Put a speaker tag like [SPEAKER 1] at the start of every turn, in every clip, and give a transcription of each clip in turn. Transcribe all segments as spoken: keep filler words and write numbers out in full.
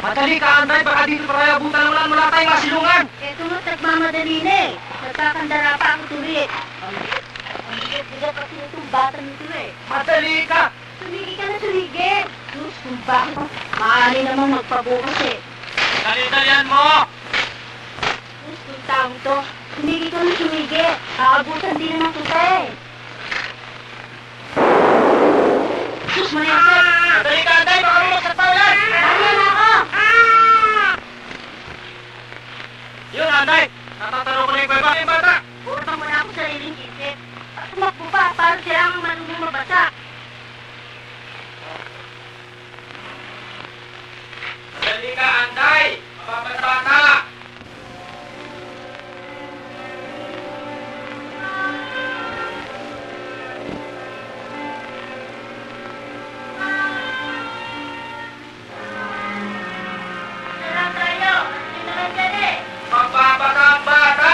[SPEAKER 1] Madali ka, Anday. Baka dito pa tayo abutan ng ulan. Wala tayong masilungan.
[SPEAKER 2] Eto mo't nagmamadali na eh. Nagkakandara pa ang tuloy eh. Ang bigat-bigat kasi itong bata nito eh.
[SPEAKER 1] Madali ka.
[SPEAKER 2] Tumigi ka na, tumigi. Sus, kung bakit maaari namang magpabukas eh.
[SPEAKER 1] Dali-dalian mo.
[SPEAKER 2] Sus, kung taong to. Tumigi ka na, tumigi. Aabutan din naman kita eh. Sus, manayasip.
[SPEAKER 1] Madali ka, Anday. Baka lumos sa tao yan.
[SPEAKER 2] Dali na ako.
[SPEAKER 1] Yun, Anday. Natatanong ko na yung baba yung bata.
[SPEAKER 2] Puro mo na ako sa sariling isip. Tumakbo pa, parang sila ang marunong mabasa.
[SPEAKER 1] Madali ka, Anday. Mababasa ka.
[SPEAKER 2] Sarang tayo. Hindi naman dyan eh.
[SPEAKER 1] Mababasa ang bata.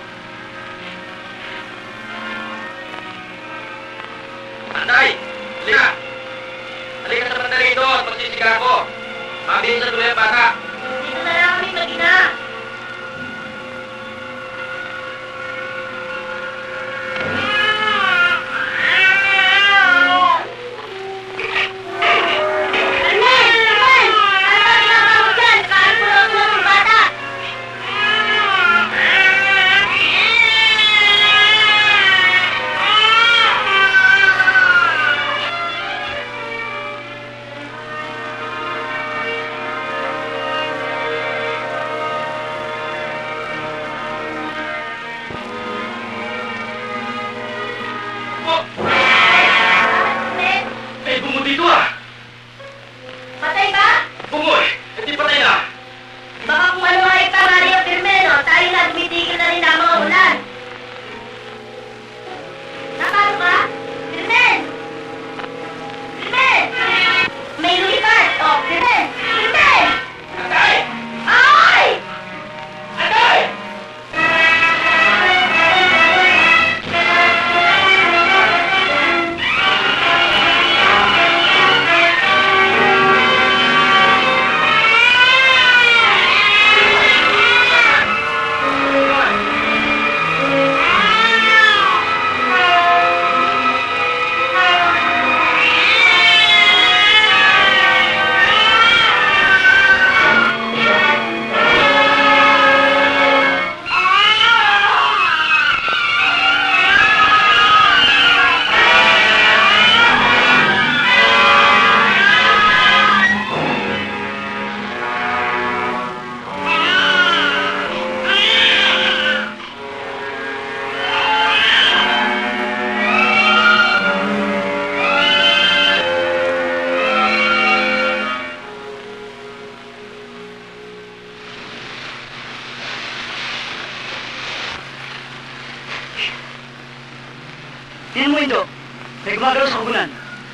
[SPEAKER 1] Anday, halika. Halika sa bandali doon. Magsisiga ko. Mabilis sa tuloy ang bata.
[SPEAKER 2] Dito na lang kami mag-ina. Arnel! Arnel! Ano ba ginagawa mo dyan? Nakahalpulo-pulo ng bata.
[SPEAKER 1] Oh,
[SPEAKER 2] Arnel,
[SPEAKER 1] may bungo dito ah.
[SPEAKER 2] patay ba?
[SPEAKER 1] Bungo eh. Hindi patay na.
[SPEAKER 2] Baka kung ano ay Mario Firmeno, tayo na tumitigil na rin ang mga ulan. Nakano ka? Firmen! Firmen! May lumipat! Oh, Firmen! Firmen!
[SPEAKER 1] Anday!
[SPEAKER 2] Ay!
[SPEAKER 1] Anday!
[SPEAKER 3] Tingnan mo, Indo. May gumagalaw sa kubunan.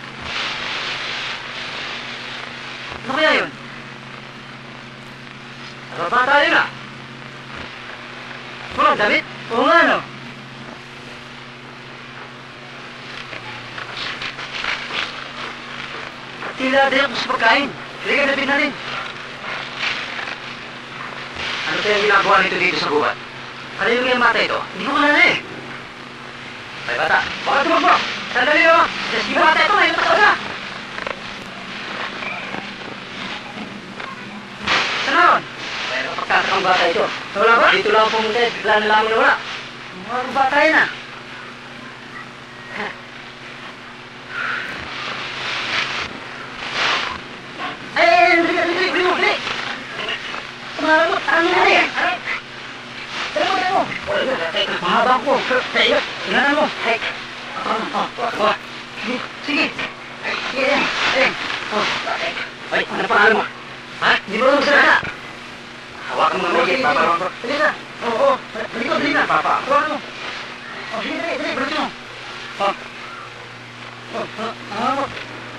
[SPEAKER 3] Ano kaya yun?
[SPEAKER 1] Nababata tayo na.
[SPEAKER 3] Walang damit? Oo nga, no? Tila din ako sa pagkain. Halika na din natin.
[SPEAKER 1] Ano kaya ang ginagawa nito dito sa gubat?
[SPEAKER 3] Kanino kaya mata ito? Hindi ko kalala eh.
[SPEAKER 1] Ay bata, baka tumakbo! Sandali o!
[SPEAKER 3] Kasi yung bata ito, may matao na. Saan naroon?
[SPEAKER 1] Pero pagkakakang bata ito.
[SPEAKER 3] Wala ba?
[SPEAKER 1] Dito lang pumunta eh, bigla na lamang nawala.
[SPEAKER 3] Mga bata yun ah. Ay, ay, ay, dali, dali, dali, dali, dali. Tumarabot, ano na rin? Dali mo, dali mo. Mahaba ko. Tayo, ingatan mo. Ay, oh, oh, oh. Sige, sige. Sige, ayan, ayan. Oh,
[SPEAKER 1] Ay, ano pangalan mo?
[SPEAKER 3] ha? Di mo lang magsalita.
[SPEAKER 1] Hawakan mo na may paparong ko.
[SPEAKER 3] Dali na. Oo, oo. Dali ko, dali na.
[SPEAKER 1] Papa.
[SPEAKER 3] Hawakan mo. Oh, sige, dali, dali, balikin mo. Oh. Oh, oh, oh.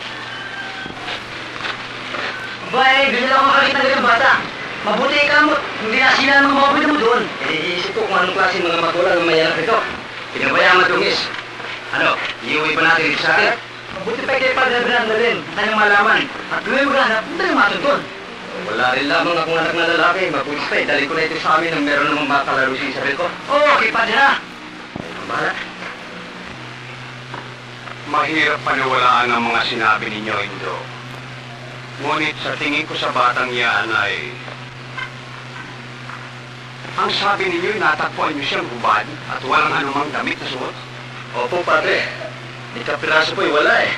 [SPEAKER 3] Bay, ganyan lang ako makakita ng ganyan bata. Mabuti ka mo, hindi na sila ng mga pwede mo doon.
[SPEAKER 1] Eh, isip ko kung anong klase mga magulang ang mayanak ito. Pinabayaan matungis. Ano, iuwi pa natin dito sa akin?
[SPEAKER 3] Mabuti pa kayo paglabinan na rin, tayong malaman. At gawin mo ganap, hindi tayo matuntun.
[SPEAKER 1] Wala rin lamang akong anak na lalaki. Mabuti pa eh. Dali ko na ito sa amin nang meron namang makalaro si Isabel ko.
[SPEAKER 3] Oo, oh, okay, Padre na.
[SPEAKER 1] Ay, mamala.
[SPEAKER 4] Mahirap paniwalaan ang mga sinabi ninyo, Indo. Ngunit sa tingin ko sa batang yan ay... Ang sabi ninyo, natagpuan niyo siyang hubad at walang anumang damit na suot.
[SPEAKER 1] Opo, Padre. Ikapiraso po eh, wala eh.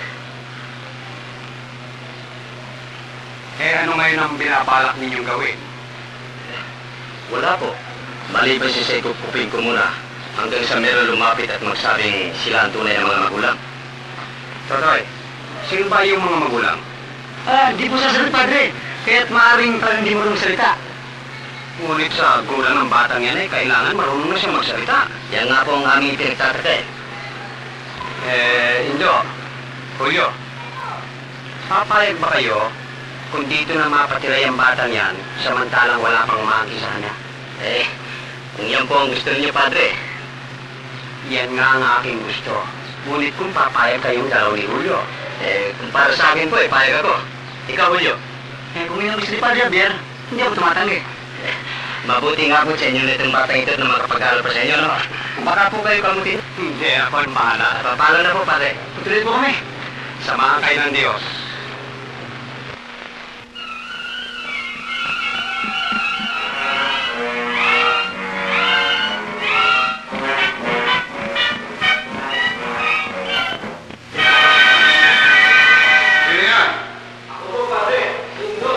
[SPEAKER 4] Eh, ano ngayon ang binabalak ninyong gawin?
[SPEAKER 1] Wala po. Maliban si Seko, kupin ko muna. Hanggang sa meron lumapit at magsabing sila ang tunay na mga magulang.
[SPEAKER 4] Totoy, sino ba yung mga magulang?
[SPEAKER 3] Ah, di po sasagot, Padre. Kaya't maaaring parang hindi marunong salita.
[SPEAKER 4] Ngunit sa gulang ng batang yan ay kailangan marunong na siya magsalita.
[SPEAKER 1] Yan nga po ang aming pinagtataka eh.
[SPEAKER 4] Eh, Indo, Julio, papayag ba kayo kung dito na mapatiray ang batang yan, samantalang wala pang umangki sa kanya?
[SPEAKER 1] Eh, kung yan po ang gusto niyo, Padre.
[SPEAKER 4] Yan nga ang aking gusto. Ngunit kung papayag kayong dalaw ni Julio.
[SPEAKER 1] Eh, kung para sa akin po eh, payag ako. Ikaw, Julio.
[SPEAKER 3] Eh, kung yun ang gusto ni Padre Javier, hindi ako tumatanggi.
[SPEAKER 1] Eh, mabuti nga po sa inyo nitong batang ito na makapag-aral pa sa inyo, no? Baka po kayo kamutin.
[SPEAKER 4] Hindi, ako ang bahala.
[SPEAKER 1] Papalo na po, Padre.
[SPEAKER 3] Tutuloy po kami.
[SPEAKER 4] Samahan kayo ng Diyos. Sino yan?
[SPEAKER 1] Ako po, Padre. Indo.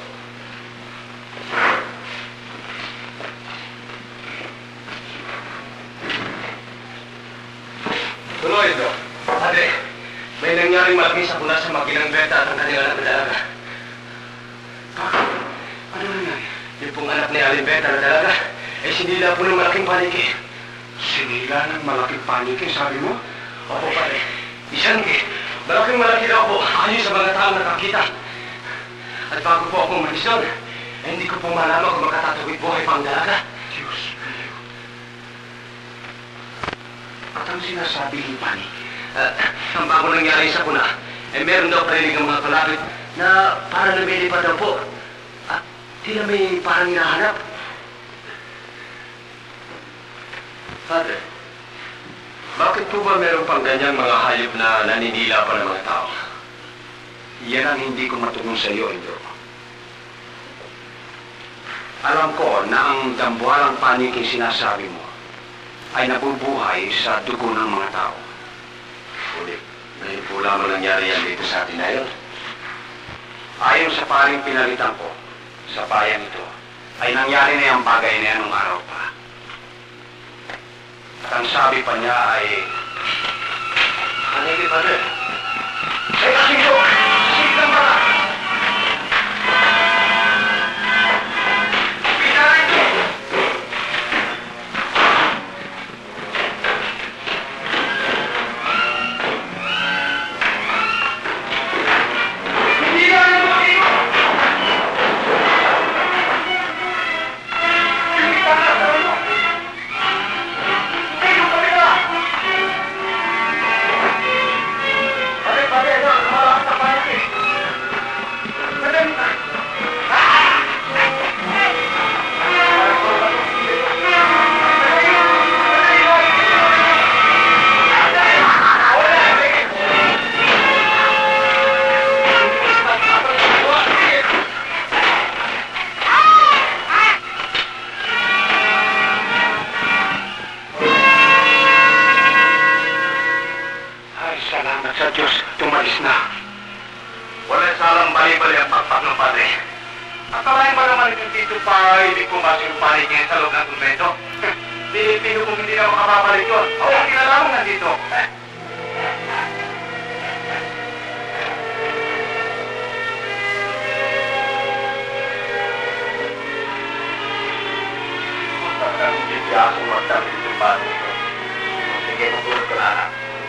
[SPEAKER 4] Tuloy, Indo.
[SPEAKER 1] Padre, may nangyaring malaking sakuna sa makinang Berta at ang kanilang anak na dalaga.
[SPEAKER 4] Bakit? Ano nangyari?
[SPEAKER 1] Yung pong anak ni Aling Berta na dalaga, eh sinila po ng malaking paniki.
[SPEAKER 4] Sinila ng malaking panike, sabi mo?
[SPEAKER 1] Opo, Padre. Isang eh, malaking malaki daw po, ayon sa mga taong nakakita. At bago po ako umalis doon, eh, hindi ko po malaman kung makatatawid buhay pa ang dalaga.
[SPEAKER 4] Diyos mio. At ang sinasabi ni Pani?
[SPEAKER 1] At ang bago nangyari sa kuna, eh meron daw parinig ang mga kalapit na parang lumilipad daw po. At tila may parang hinahanap. Padre, bakit po ba meron pang ganyang mga hayop na naninila pa ng mga tao?
[SPEAKER 4] Yan ang hindi ko matugon sa iyo, Indo. Alam ko na ang dambuhalang paniking sinasabi mo ay nabubuhay sa dugo ng mga tao.
[SPEAKER 1] Ngunit, ngayon po lamang nangyari yan dito sa atin na yun.
[SPEAKER 4] Ayon sa paring pinalitan ko sa bayan ito, ay nangyari na yung bagay na yan nung araw pa. At ang sabi pa niya ay...
[SPEAKER 1] Ano yung Padre?
[SPEAKER 4] Ay, Asido! Asido lang pala! Pinaray ko! Hindi na yung makino! Hindi ka na sa ano! Hindi yung kabila! Pare, pare, ano? Malakas na panik eh! Madali ka! Ay, salamat sa Diyos. Tumalis na.
[SPEAKER 1] Wala salang bali-bali ang pakpak ng Padre. Akalain ba naman yung dito pa hindi pumasok yung panig niya sa loob ng kumbento? Pilipino kung hindi na makababalik yun. Oo, oh, kinalaman nandito. Eh. Talagang hindi ako magdamit yung panig ko. Sige, matulog ka na.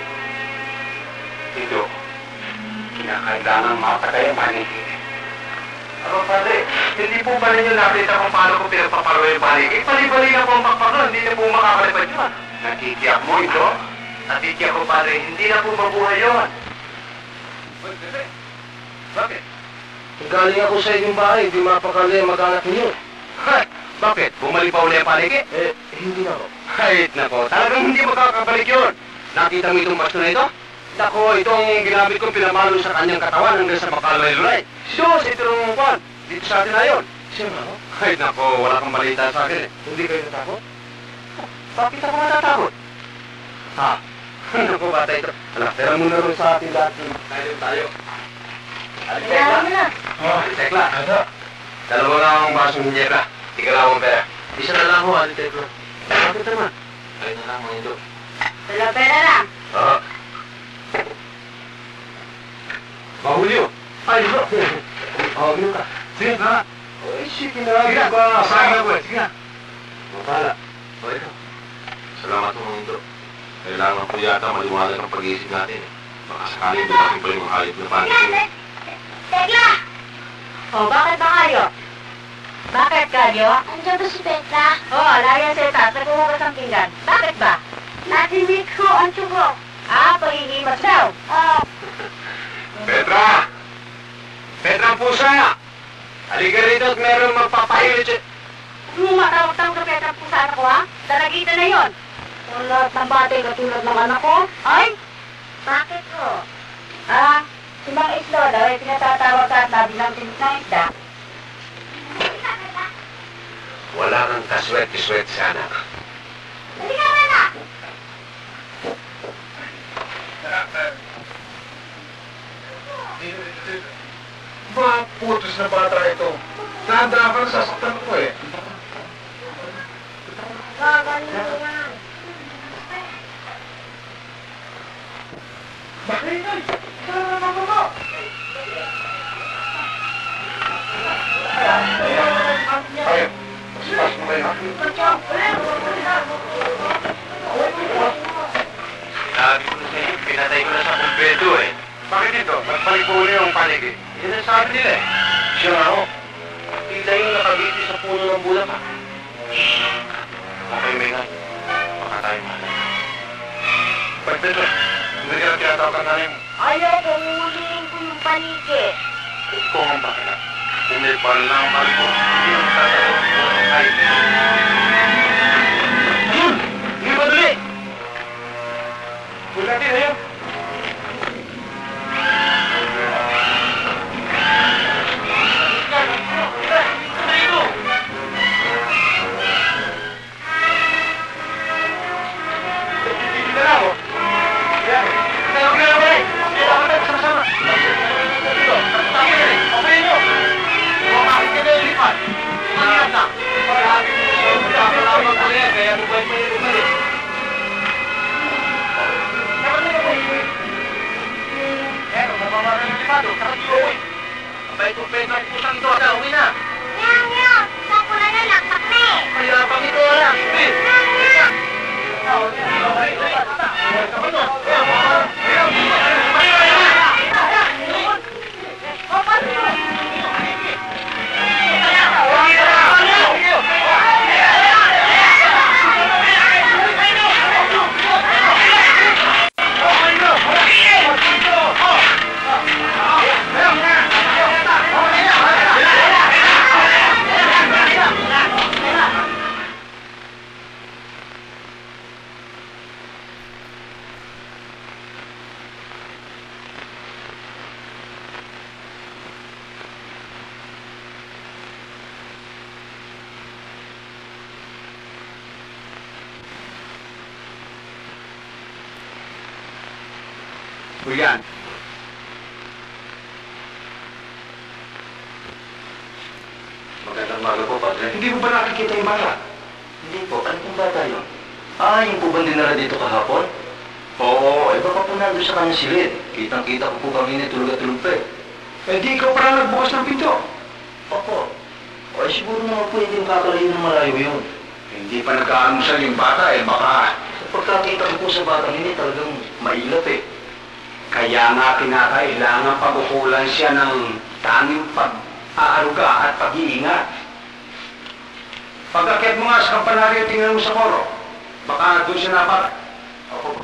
[SPEAKER 4] Indo, kinakailangan mapatay ang paniki.
[SPEAKER 1] Ano, Padre? Hindi po ba ninyo nakita kung paano ko pinagpapalo yung panig? Eh, bali-bali na po ang pakpaklo. Hindi na po makakalipad yun.
[SPEAKER 4] Natitiyak mo ito?
[SPEAKER 1] Natitiyak ko, Padre. Hindi na po mabuhay yun. Bakit? Galing ako sa inyong bahay, di mapakali ang mag-anak niyo. Ha? Bakit? Bumalik pa uli ang paliki? Eh, hindi na ako. Ay, nako, talagang hindi makakabalik yun. Nakita mo itong basto na ito? Nako, itong ginamit kong pinamalo sa kanyang katawan hanggang sa makalulay-lulay. Sus, ito nung kwan. Dito sa atin na yun. Siya na ako? Ay, nako, wala kang balita sa akin eh. Hindi kayo natakot? Bakit ako matatakot? Ha? Nako, bata ito. Anak, tira mo na rin sa atin lahat. Tayo tayo.
[SPEAKER 2] Kailangan mo na.
[SPEAKER 1] Oh, Tekla. Ano? Dalawa nga akong basong hinyera. Tiga lang akong pera. Isa na lang ho, Ate Tekla. Bakit naman? Ay na lang, mga ito.
[SPEAKER 2] Wala pera lang.
[SPEAKER 1] Oo. Mahulyo. Ay, ito. Oh, gano'n ka. Sige na. Ay, sige na. Sige na. Sige na po eh. Sige na. Mapala. O, ito. Salamat po, mga ito. Kailangan po yata maliwanag ang pag-iisip natin. Baka sakaling dumating pa yung hayop na panig.
[SPEAKER 2] Tekla! Oh, bakit ba kayo? Bakit kayo?
[SPEAKER 5] Andiyan ba si Petra?
[SPEAKER 2] Oh, laya sa itas. Naghuhugas ang pinggan. Bakit ba?
[SPEAKER 5] Natinig ko ang tsugo.
[SPEAKER 2] Ah, paghihimas daw.
[SPEAKER 5] Oh,
[SPEAKER 1] Petra! Petra ang pusa! Halika rito at meron magpapahilit siya.
[SPEAKER 2] Kung matawag-tawag ka Petra po sa anak ko, ha? Dalagitan na yon. Kung lahat ng batay katulad ng anak ko, ay?
[SPEAKER 5] bakit ko?
[SPEAKER 2] Ah, si Mang Islo daw ay pinatatawag ka at nabilang tinik ng isda.
[SPEAKER 1] Wala kang kaswerte-swerte sa anak.
[SPEAKER 5] Hindi ka na na!
[SPEAKER 1] Maputos na bata ito. Tanda ka na sasaktan ko eh.
[SPEAKER 5] Gagaling mo yan.
[SPEAKER 1] Bakit? Ay, mas mo kayo. Sinabi ko na sa iyo, pinatay ko na sa kumpleto eh. Bakit ito? Nagbalik po uli yung paligid. Yan ang sabi nila eh. Siya nga ako. Tila yung nakabiti sa puno ng bulak ha. Okay, Megan. Baka tayo mahal. Ba't Pedro? Hindi ka lang tinatawag ka namin.
[SPEAKER 5] Ayaw ko, uulihin ko yung paniki.
[SPEAKER 1] Ikaw ang bakila. Kung may palang mahal ko, hindi ang tatawag mo ng kahit. Yun! Hindi ba dali? Huwag natin na yun.
[SPEAKER 5] Ngayon, ngayon. Sakula na lang, takne.
[SPEAKER 1] O yan. Magandang maga po, Padre. Hindi mo ba nakikita yung bata?
[SPEAKER 3] Hindi po. Ano pong bata yun? Ah, yung po bang dinala dito kahapon?
[SPEAKER 1] Oo,
[SPEAKER 3] Eh, baka po nandun sa kanyang silid. Kitang-kita ko po kanina tulog at tulog pa eh.
[SPEAKER 1] eh di ikaw parang nagbukas ng pinto.
[SPEAKER 3] Opo. O, eh, siguro naman po hindi makakalayo ng malayo yun.
[SPEAKER 1] Hindi pa nag-aamusal yung bata eh, baka...
[SPEAKER 3] Sa pagkakita ko po sa batang ini, talagang mailap eh.
[SPEAKER 1] Kaya nga kinakailangan pagkukulan siya ng tanging pag-aaruga at pag-iingat. Pag-akit mo nga sa kampanaryo, tingnan mo sa koro. Baka doon siya napak. Opo.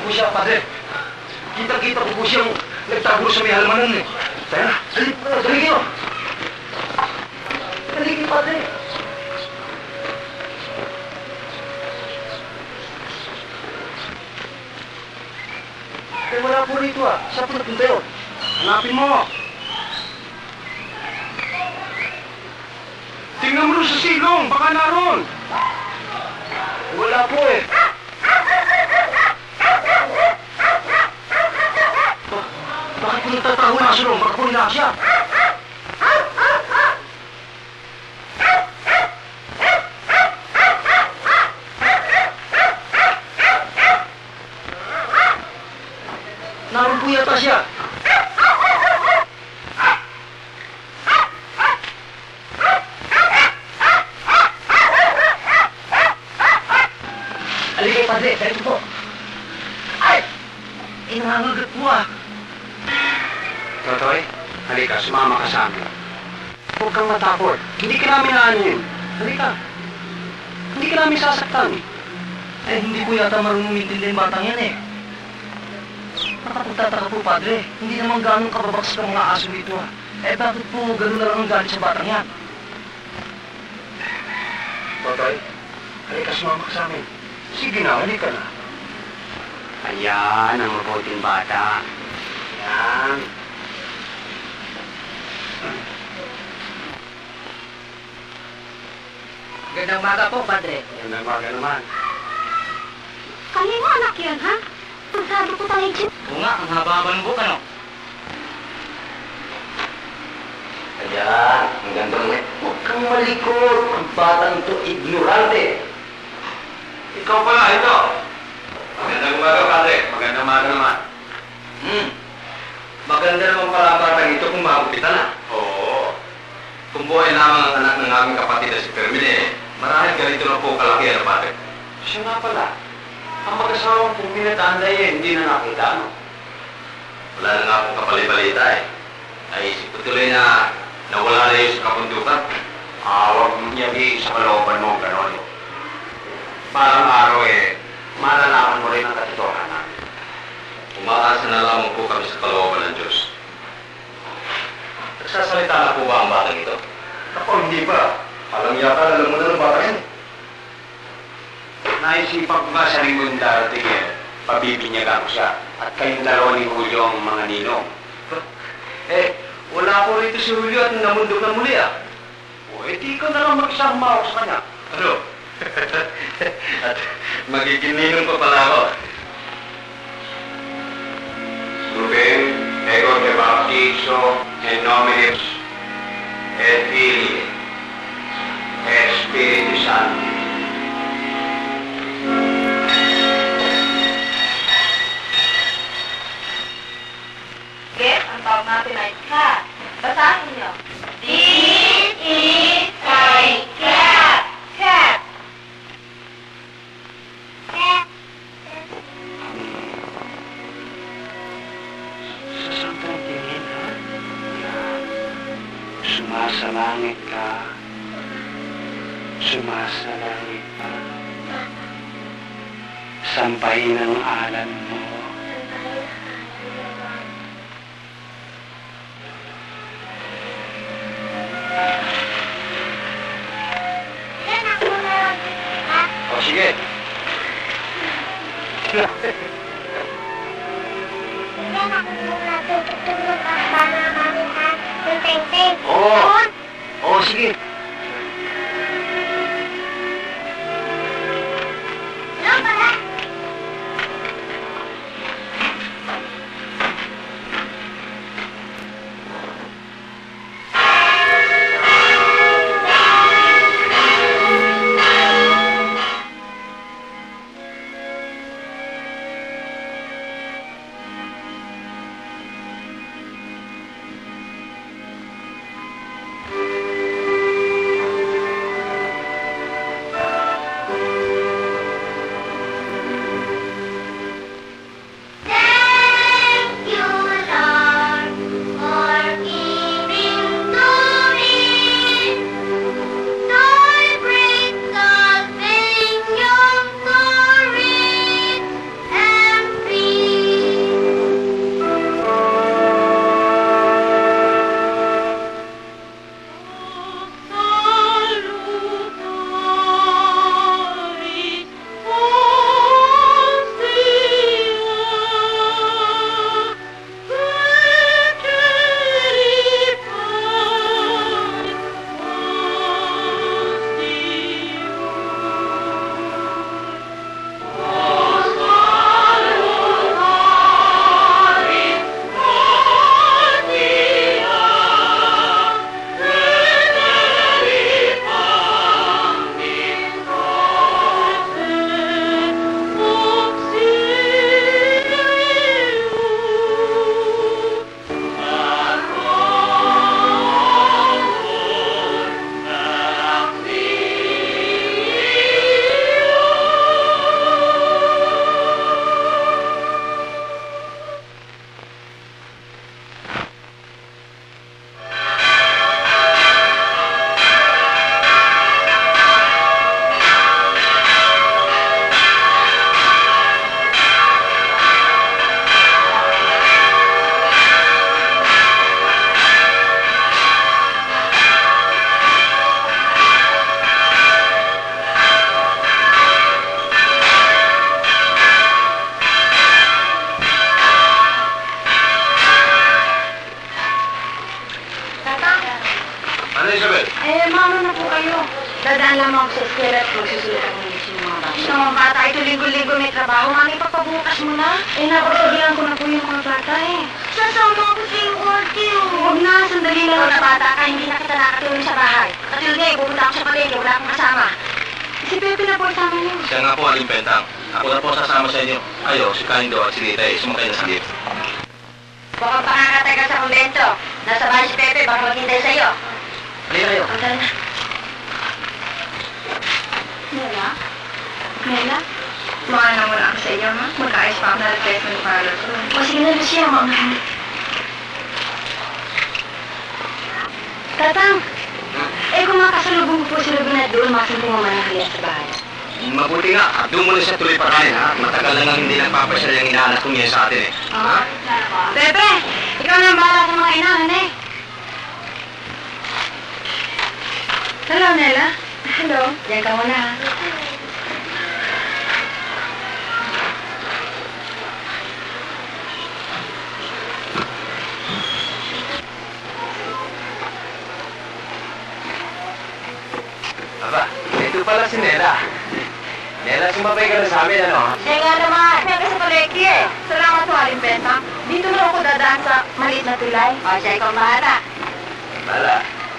[SPEAKER 4] po siya, Padre. Kita-kita ko po siyang nagtago sa may halamanan eh. Tayo na, dali, dali kayo. Dali kayo, Padre. Eh, wala po rito ah. Saan po napunta yun? Hanapin mo. Tingnan mo rin sa silong, baka naroon. Wala po eh. Ba- bakit po nagtataho na silong? Baka po nila siya. Naroon po yata siya. Aligay, Padre. Ganito po. Ay! Eh, nangangagat po ah. Totoy, halika, sumama ka sa amin. Huwag kang matakot. Hindi ka namin aanin. Halika. Hindi ka namin sasaktan. Eh, hindi ko yata marunong maintindihan yung batang yan eh. Nakapagtataka po, Padre. Hindi naman ganong kababaks ka mga aso dito ah. Eh, bakit po gano'n na lang ang galit sa batang yan? Totoy, halika, sumama ka sa amin. Sige na, halika na. Ayan, ang mabuting bata. Ayan.
[SPEAKER 3] Gandang umaga po, Padre.
[SPEAKER 4] Gandang umaga naman.
[SPEAKER 5] Kanino anak yan, ha? Masyado ko tayo dyan.
[SPEAKER 3] Oo nga, ang haba-haba ng buka, no?
[SPEAKER 4] Ayan, ang ganda mo. Huwag kang malikot. Ang batang to ignorante.
[SPEAKER 1] Ikaw pala, ito. Magandang umaga, Padre. Magandang umaga naman.
[SPEAKER 4] Hmm. Maganda naman pala ang batang ito kung makupitan na.
[SPEAKER 1] Oo. Kung buhay lamang ang anak ng aming kapatid na si Fermine, marahil ganito na po kalaki ano, Padre.
[SPEAKER 4] Siya nga pala. Ang mag-asawang kung pinatanda eh, hindi na nakita, no?
[SPEAKER 1] Wala na nga pong kapalibalita eh. Naisip ko tuloy na nawala na yun sa kabundukan.
[SPEAKER 4] Ah, huwag mong yabi sa kalooban mo, gano'n.
[SPEAKER 1] Parang araw eh,
[SPEAKER 4] Malalaman mo rin ang katotohanan.
[SPEAKER 1] umaasa na lamang po kami sa kalooban ng Diyos. Nagsasalita na po ba ang batang ito?
[SPEAKER 4] Ako, hindi pa. Alam yata, alam mo na ng bata yan. Naisipan ko nga sa lingkong darating eh, pabibinyagan ko siya. At kayong dalawa ni Julio ang mga ninong.
[SPEAKER 1] Eh, wala po rito si Julio at namundok na muli ah.
[SPEAKER 4] O, eh di ka na lang magsama ako sa kanya.
[SPEAKER 1] Ano? At magiging ninong pa pala ako.
[SPEAKER 4] Ruben, ego de baptizo, en nomine et Filii, et Spiritus Sancti.
[SPEAKER 2] Get, ang tawag natin ay cat. Basahin niyo.
[SPEAKER 5] This is my cat.
[SPEAKER 2] Cat.
[SPEAKER 5] Cat.
[SPEAKER 4] Sa santang tingin, ha? Yan. Sumasalangit ka. Sumasalangit ka. Sampahin ang alan mo.
[SPEAKER 5] Yan ako na. Ha?
[SPEAKER 4] O, sige.
[SPEAKER 5] Yan ako muna. Tutulog ang bana namin, ha? Yung teng-teng.
[SPEAKER 4] Oo.
[SPEAKER 5] Yun.
[SPEAKER 4] O, sige.
[SPEAKER 5] Ano pala?
[SPEAKER 2] lamang sa eskwela at magsusulat ang mga mga bata. Gusto mga bata, ito linggo-linggo may trabaho. Mami, pagpabukas mo na. Eh, napagsabihan ko na po yung mga bata eh. Sasama ako sa iyo, Artie. Huwag na, sandali lang na bata ka. Hindi na kita nakatulong sa bahay. Katulad ngayon, pupunta ako sa palengke, wala akong kasama. Si Pepe na po kasama niyo.
[SPEAKER 1] Siya nga po, Aling Pentang. Ako na po sasama sa inyo. Kayo, si Kanindo at si Rita eh. Sumakay na sa jeep.
[SPEAKER 2] Baka pakakatagal sa kumbento. Nasa bahay si Pepe, baka maghintay sa iyo.
[SPEAKER 4] Halika kayo.
[SPEAKER 2] Ang tara na. Mela? Mela?
[SPEAKER 3] Maana muna ako sa iyo, ha? Magkaayos pa ako na replacement para ko.
[SPEAKER 2] O sige na, Lucia, mga. Tatang! Eh, kung makasalubong ko po si Rubina doon, makasalubong mo man ang kaya sa bahay.
[SPEAKER 4] Mabuti nga, at doon mo na siya tuloy pakain, ha? Matagal na nga hindi nagpapasyal yung inaanak kong yan sa atin, eh. Ha?
[SPEAKER 2] Pepe! Ikaw na ang bahala sa mga inahan, eh. Hello, Nela. Hello. Diyan ka muna, ha?
[SPEAKER 4] Aba, ito pala si Nela. Nela, sumabay ka na sa amin, ano?
[SPEAKER 2] Eh nga naman, siya ka sa palengke, eh. Salamat po, Aling Benta. Dito na ako dadaan sa maliit na tulay. O, siya ikaw bahala.
[SPEAKER 4] Bala.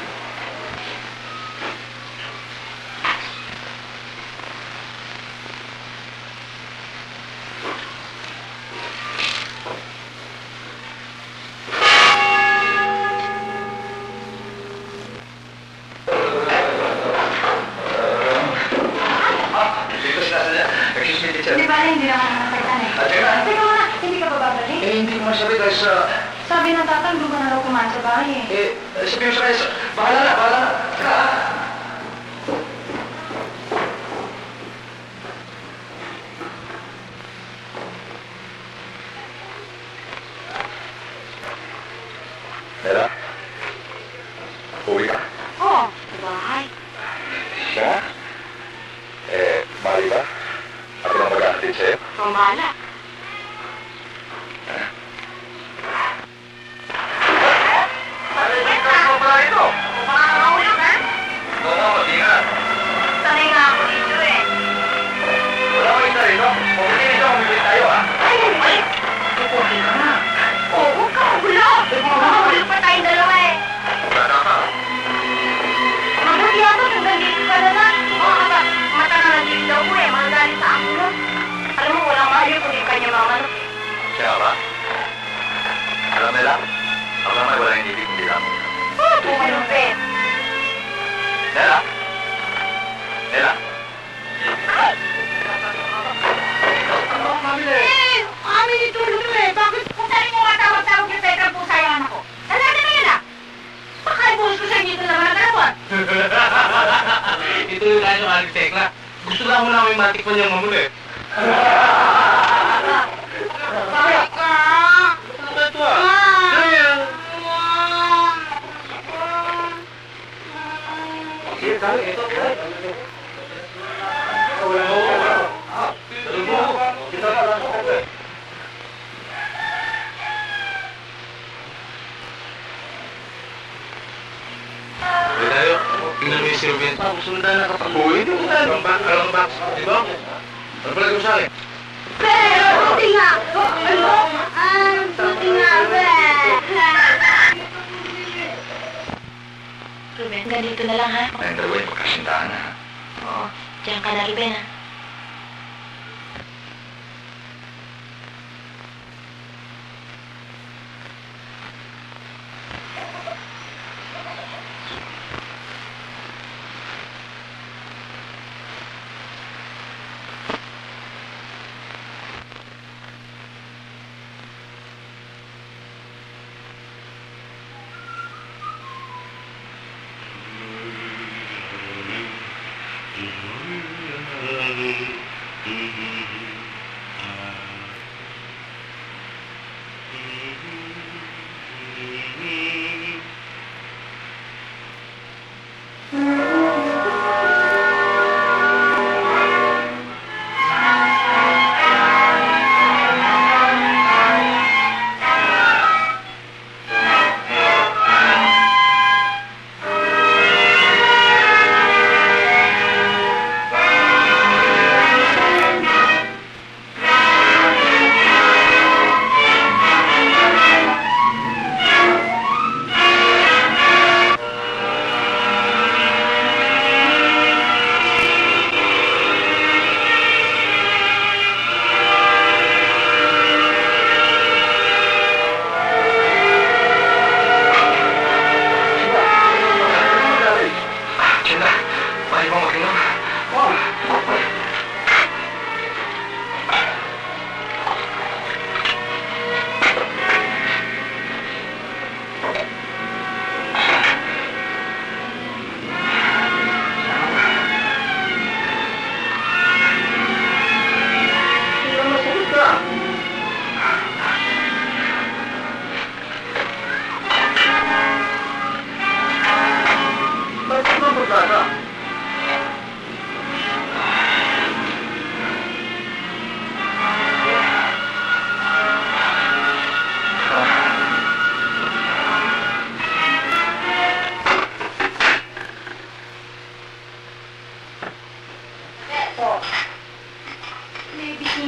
[SPEAKER 2] Di ba, hindi naman nakakaitan, eh.
[SPEAKER 4] At teka.
[SPEAKER 2] Teka muna, hindi ka pa babalik?
[SPEAKER 4] Eh, hindi ko masabi dahil sa...
[SPEAKER 2] Sabi ng tatang, doon ka na raw kumain sa bahay, eh.
[SPEAKER 4] Eh, sabi mo sa kanya, bahala na, bahala na. Teka, ha? Nela? Uwi ka?
[SPEAKER 2] Oo, sa bahay.
[SPEAKER 1] Siya? Eh, mali ba? Ako lang mag-ahatid sa'yo?
[SPEAKER 2] Ikaw bahala.
[SPEAKER 1] Ano ba ito?
[SPEAKER 2] Baka makahulog, ha?
[SPEAKER 1] Oo, mag-ingat.
[SPEAKER 2] Sanay nga ako dito, eh.
[SPEAKER 1] Wala ko yung tarino. Kung hindi nito, kumibig tayo, ha?
[SPEAKER 2] Ay, ay, ay!
[SPEAKER 4] Tupukin ka na.
[SPEAKER 2] Oo, huwag ka mahulog! Makahulog pa tayong dalawa, eh.
[SPEAKER 1] Wala ka.
[SPEAKER 2] Mabuti ako, hanggang dito ka na lang. Oo, kaba, mata na lang daw ko, eh. Magalit sa ako, no? Alam mo, walang mahal kung yung kanya mama, no?
[SPEAKER 1] Siya ba? Alam nila? Ako naman wala yung ibig kundi lang.
[SPEAKER 2] Oo, tumalupit.
[SPEAKER 1] Nela? Nela?
[SPEAKER 2] Eh, kami dito luto, eh. Bakit? Kung saan mo matawag-tawag yung Petra po sa'yo, anak ko? Dalaga na yan, ah. Baka ibuhos ko sa inyo ito naman ang dalawan.
[SPEAKER 1] Ito yung kanya ng aling tekla. Gusto lang mo namin matikpan yung mamuli.
[SPEAKER 2] Bakit ka?
[SPEAKER 1] Ano ba ito, ah? Ano yan? Sige, kami. Ito, ito. Uy tayo, tingnan mo yung si Ruben. Sundan na kapag uwi. Hindi mo tayo. Alam ba? Alam ba? Di ba? Ano pala ko sa akin?
[SPEAKER 2] Pero, buti nga. Ano? Ah, buti nga, be. Ruben, ganito na lang, ha?
[SPEAKER 1] Ayun, dalawa yung pagkasintahan na.
[SPEAKER 2] Oo, diyan ka na, Ruben, ha?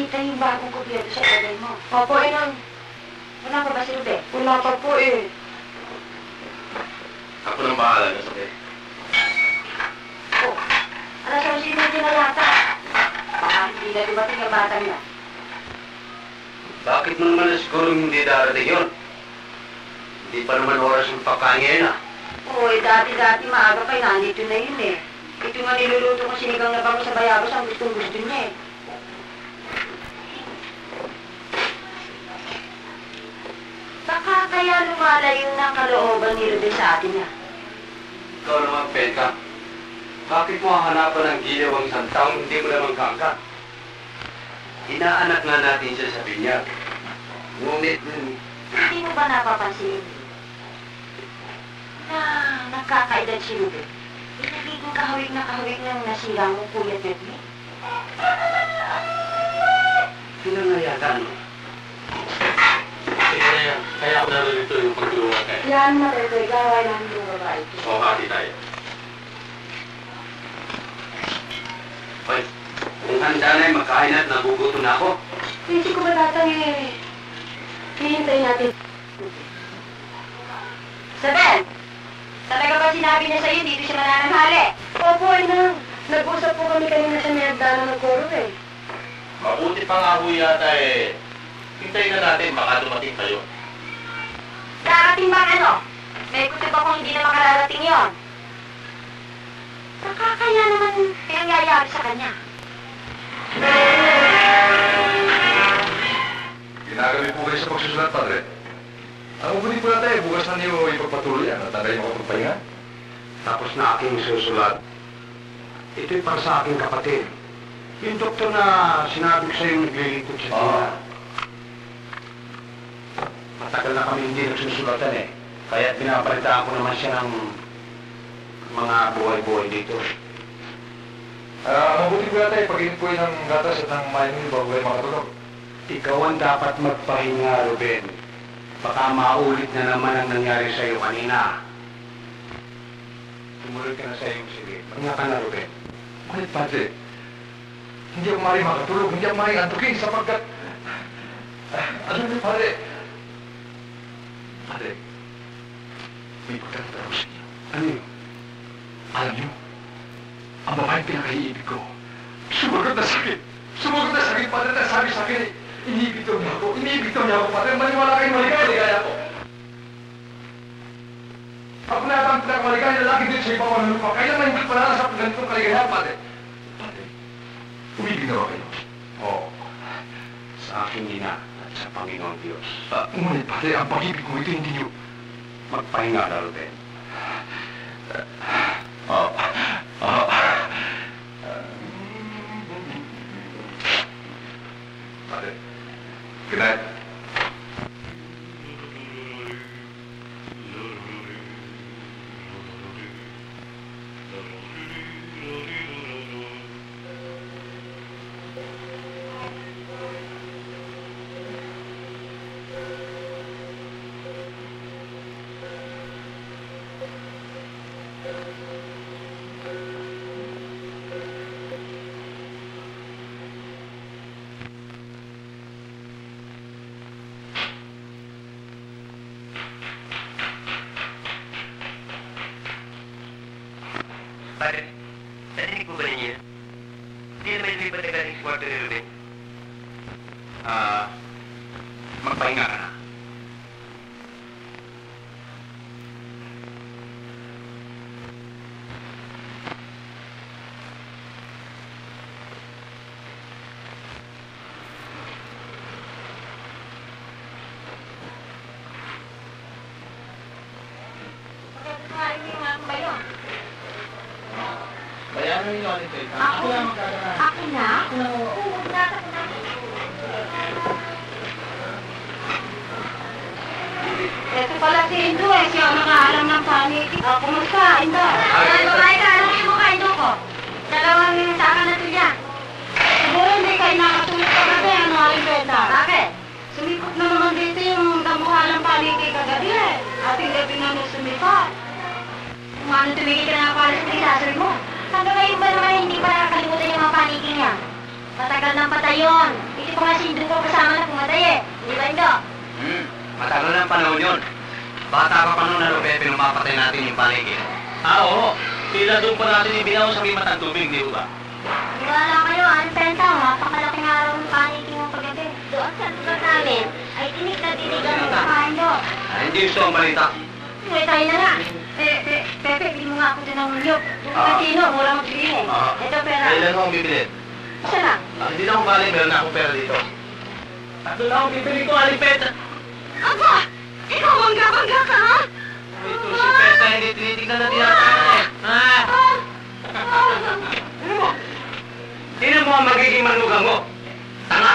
[SPEAKER 2] nakita yung bagong kubyerto sa bagay mo. Opo, Inang. Wala pa ba si Rube?
[SPEAKER 3] Wala pa po eh.
[SPEAKER 1] Ako nang bahala na sabi.
[SPEAKER 2] Oh, alas ang sinunod na yata. Baka hindi na dumating ang bata niya.
[SPEAKER 4] Bakit mo naman na siguro hindi darating yun? Hindi pa naman oras ng pagkain ngayon ah.
[SPEAKER 2] Oo, eh, dati-dati maaga pa, nandito na yun eh. Ito nga niluluto ko sinigang na bango sa bayabas ang gustong-gusto niya eh. Baka kaya lumalayo na ang kalooban ni Ruben sa atin niya.
[SPEAKER 4] Ikaw naman, Peka. Bakit mo hahanapan ng giliw ang isang taong hindi mo naman kaangkat? Inaanak nga natin siya sa binyag. Ngunit, hmm,
[SPEAKER 2] Hindi mo ba napapansin na nagkakaedad si Ruben? Eh, nagiging kahawig na kahawig ng nasira mo, Kuya Pepe.
[SPEAKER 4] sila nga yata, no?
[SPEAKER 1] Sige na yan. Kaya ako narito yung pagtulungan kayo.
[SPEAKER 2] Yan, Pepe, gaway lang yung babae.
[SPEAKER 1] O, hati tayo.
[SPEAKER 4] Hoy, kung handa na yung magkain at nagugutom na ako.
[SPEAKER 2] Hindi ko ba tatang eh. Hihintay natin. Sabel! Talaga ba sinabi niya sa'yo dito siya manananghali?
[SPEAKER 3] Opo, Inang. Nag-usap po kami kanina sa Miyagdana ng Koro eh.
[SPEAKER 1] Mabuti pa nga ho yata eh. Hintayin na natin, baka dumating kayo.
[SPEAKER 2] Darating ba ano? May kutob akong hindi na makararating yon. Baka kaya naman nangyayari sa kanya.
[SPEAKER 6] Ginagabi po kayo sa pagsusulat, Padre. Ang ubunin po natin, bukas na niyo ipagpatuloy yan at tagay mo kapagpahinga.
[SPEAKER 4] Tapos na aking susulat. Ito'y para sa aking kapatid. Yung doktor na sinabi ko sa'yo naglilingkod sa tina.
[SPEAKER 6] Ah.
[SPEAKER 4] Matagal na kami hindi nagsusulatan eh. Kaya't binabalitaan ko naman siya ng mga buhay-buhay dito.
[SPEAKER 6] Ah, ang ubunin po natin, pag-init po yun ng gatas at ng mainin bago kayo makatulog.
[SPEAKER 4] Ikaw ang dapat magpahinga, Ruben. Baka maulit na naman ang nangyari sa'yo kanina. Tumuloy ka na sa iyong sige. Magna ka na, Ruben.
[SPEAKER 6] Ngunit, Padre, hindi ako maaaring makatulog, hindi ako maaaring antukin sapagkat... Ah, ano yun, Padre? Padre, may pagkakataro sa inyo.
[SPEAKER 4] Ano yun?
[SPEAKER 6] Alam niyo, ang babaeng pinakaiibig ko, sumagot na sakit. Sumagot na sakit, Padre, na sabi sa akin, iniibig daw niya ako, iniibig daw niya ako, Padre, maniwala kayo, maligaya, ligaya ako. Ako na ata ang pinakamaligaya lalaki dito sa ibang mga lupa, kaya naman hindi pala sa ganitong kaligayahan, Padre. Padre, umibig na ba kayo?
[SPEAKER 4] Oo. Sa aking ina at sa Panginoon Diyos.
[SPEAKER 6] Ah, ngunit, Padre, ang pag-ibig ko ito hindi niyo.
[SPEAKER 4] Magpahinga na, Ruben.
[SPEAKER 6] Ah, ah, Padre, good night.
[SPEAKER 4] Padre, narinig mo ba ninyo? Hindi naman lumipat na galing sa kwarto ni Ruben. Ah, magpahinga ka na.
[SPEAKER 1] Bayaran ninyo ulit ito.
[SPEAKER 2] Ako?
[SPEAKER 1] lang magkakaroon.
[SPEAKER 2] Ako na? Oo, dapat na. Ito pala si Indo eh, siya ang nakaalam ng panig. Oh, kumusta, Indo? Ay, babae ka, ano yung mukha, Indo ko? Dalawang saka na ito niya. Siguro hindi kayo nakatulog ka kasi, ano, aling benta. Bakit? Sumipot na naman dito yung damukha ng panig kagabi eh. Ating gabi na nung sumipot. Kung ano tumigil ka na pala sa disaster mo. Hanggang ngayon ba naman hindi pa nakakalimutan yung mga paniki niya? Matagal ng patay yun. Ito pa nga si Indro ko kasama na pumatay eh. Di ba, Indo?
[SPEAKER 4] Hmm, matagal na ang panahon yun. Bata ka pa noon na Pepe nung mapatay natin yung paniki.
[SPEAKER 1] Ah, oo. Tila doon pa natin ibinaw sa may matang tubig, di ba?
[SPEAKER 5] Wala kayo, ang penta, mapakalaking araw ng paniki ng paggabi. Doon sa lugar namin, ay tinig na tinig ang mga kaino.
[SPEAKER 4] Ah, hindi gusto ang balita.
[SPEAKER 2] Ngay tayo na nga. Eh, pe, Pepe, bili mo nga ako dyan ng niyog. Yung
[SPEAKER 4] Ah.
[SPEAKER 2] katino, mura magbili eh.
[SPEAKER 4] Ah.
[SPEAKER 2] Ito pera.
[SPEAKER 4] Kailan mo ang bibilin?
[SPEAKER 2] Isa lang.
[SPEAKER 4] Ah, hindi na akong bali, meron na akong pera dito.
[SPEAKER 1] At doon ako bibili ko, Aling Peta.
[SPEAKER 2] Aba! Ikaw, bangga-bangga ka, ha?
[SPEAKER 4] Ito si Peta, hindi tinitignan na tinatay. Ah!
[SPEAKER 1] Ano mo? Sino mo ang magiging manugang mo? Tanga!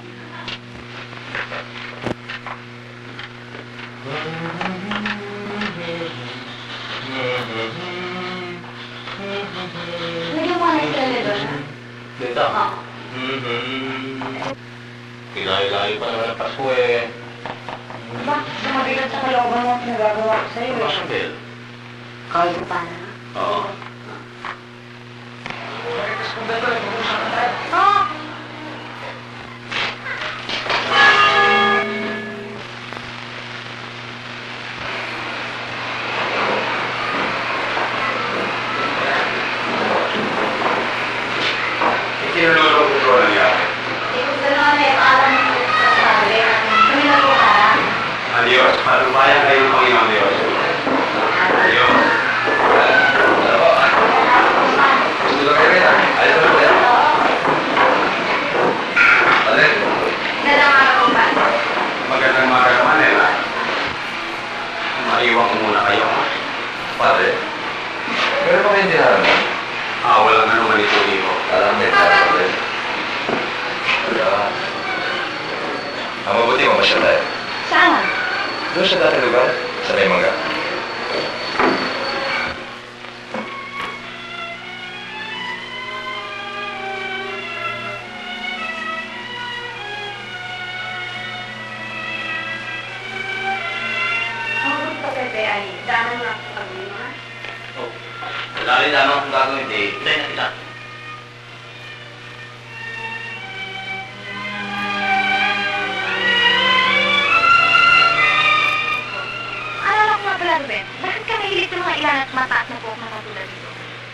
[SPEAKER 2] Lagyan mo nga ng tenedor.
[SPEAKER 1] Dito?
[SPEAKER 2] Oo.
[SPEAKER 1] Kinahilahi pa naman ang Pasko eh.
[SPEAKER 2] Ba, sa mabigat sa kalooban mo, nagagawa ko sa'yo eh.
[SPEAKER 1] Bill?
[SPEAKER 2] Kaya ko pa na.
[SPEAKER 1] Oo.
[SPEAKER 2] Oo!
[SPEAKER 1] Ikinulong ko ko nangyari.
[SPEAKER 2] Ikaw gano'n eh, alam mo sa sabi. Kami na po ka.
[SPEAKER 1] Adios. Palubayan kayo ng Panginoon Diyos. Adios.
[SPEAKER 4] Gusto ka kayo na? Ayos na po yan? Alin?
[SPEAKER 2] Nalaman ako ba?
[SPEAKER 1] Magandang umaga Manila. Maiwan ko muna kayo.
[SPEAKER 4] Pare? Meron pa kayo tinaharan?
[SPEAKER 1] Ah, walang ano manito dito.
[SPEAKER 4] Alam niya, pare. Kaya... Ang mabuti mo, masya tayo.
[SPEAKER 2] Saan?
[SPEAKER 4] Doon sa dati lugar, sa may mangga.
[SPEAKER 2] Ang gusto ko, Pepe, ay daanan mo lang sa pag-uwi mo, ha?
[SPEAKER 1] Oh. Dahil lamang kung gagawin, di. Hindi na kita.
[SPEAKER 2] Alala ko nga pala, Ruben. Bakit ka mahilig ng mga ilan at mataas na buhok na katulad dito?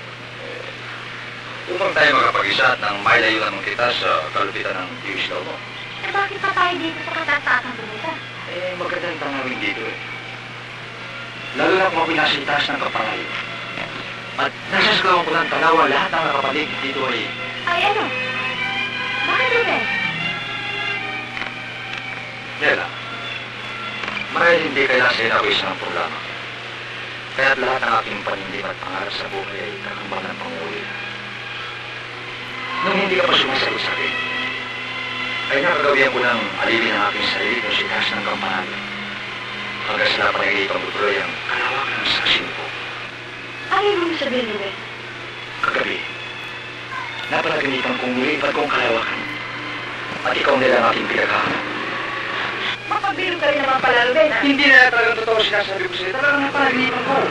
[SPEAKER 4] Upang tayo makapag-isa at nang mailayuan mong kita sa kalupitan ng Jewish law mo.
[SPEAKER 2] Eh, bakit pa tayo dito sa katataas ng bumita?
[SPEAKER 4] Eh, magandang tanawin dito eh. Lalo na kung ako'y nasa itaas ng kapangalan. At nasa sagawan ko ng tanawa, lahat ng nakapaligid dito ay...
[SPEAKER 2] Ay, ano? Bakit, Ruben?
[SPEAKER 4] Nela, marahil hindi kailangan sa'yo na isang programa. Kaya't lahat ng aking panindim at pangarap sa buhay ay kakambang ng panguwi. Nung hindi ka pa sumasagot sa akin, ay nakagawian ko ng alipin ang aking sarili kung sa itaas ng kampanalan. Hanggang sa napanagay pang butuloy ang kalawakan ng sasin ko.
[SPEAKER 2] Ano yung ibig sabihin, Ruben?
[SPEAKER 4] Kagabi, napanaginipan kong nilipat kong kalawakan. At ikaw nila ang aking pinaghahanap.
[SPEAKER 2] Mapagbiro ka rin naman pala, Ruben, ha?
[SPEAKER 4] Hindi na talagang totoo sinasabi ko sa'yo. Talagang napanaginipan ko.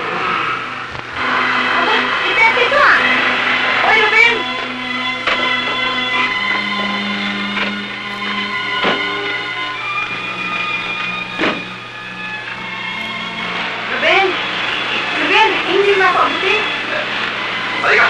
[SPEAKER 2] Aba, si Pepe ito, ha? Oy, Ruben! Ruben! Ruben, hindi mo ako abutin.
[SPEAKER 4] Halika!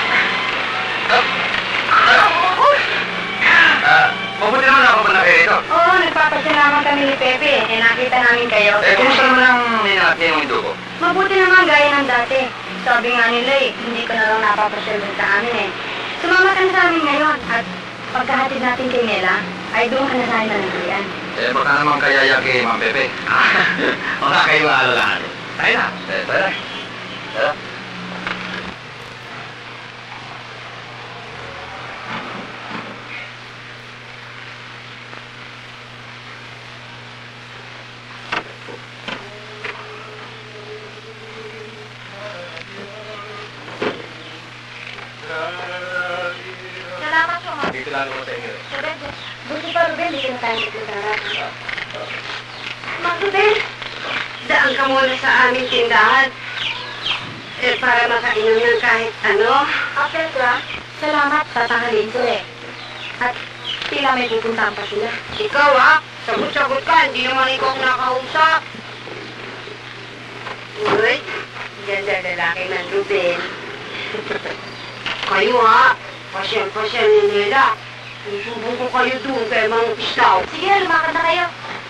[SPEAKER 4] Ah, mabuti naman ako ba na kayo ito?
[SPEAKER 2] Oo, nagpapasalamat kami ni Pepe. Eh, nakita namin kayo.
[SPEAKER 4] Eh, kumusta naman ang ninangat niya yung ito ko?
[SPEAKER 2] Mabuti naman gaya ng dati. Sabi nga nila eh, hindi ka na lang napapasyalin sa amin eh. Sumama ka na sa amin ngayon at pagkahatid natin kay Nela, ay doon ka na sa amin nanagrian.
[SPEAKER 4] Eh, baka naman kaya kay Ma'am Pepe.
[SPEAKER 1] Wala kayong alalahan. Tayo na.
[SPEAKER 4] Eh, tara. Tara.
[SPEAKER 2] Salamat po, Ma.
[SPEAKER 1] Dito lang naman sa inyo.
[SPEAKER 2] Buti pa, Ruben, hindi ka na tayo nagtutara. Mag Ruben, daan ka muna sa aming tindahan. Eh, para makainom ng kahit ano. Okay, ka. Salamat, tatahalin ko eh. At Tila may pupuntahan pa sila.
[SPEAKER 3] Ikaw ha, sagot-sagot ka, hindi naman ikaw ang nakausap. Uy, ganda lalaki ng Ruben. Kayo ha, pasyal-pasyal ni nila. Susubong ko kayo doon kay Mang Islaw.
[SPEAKER 2] Sige na, lumakad na kayo.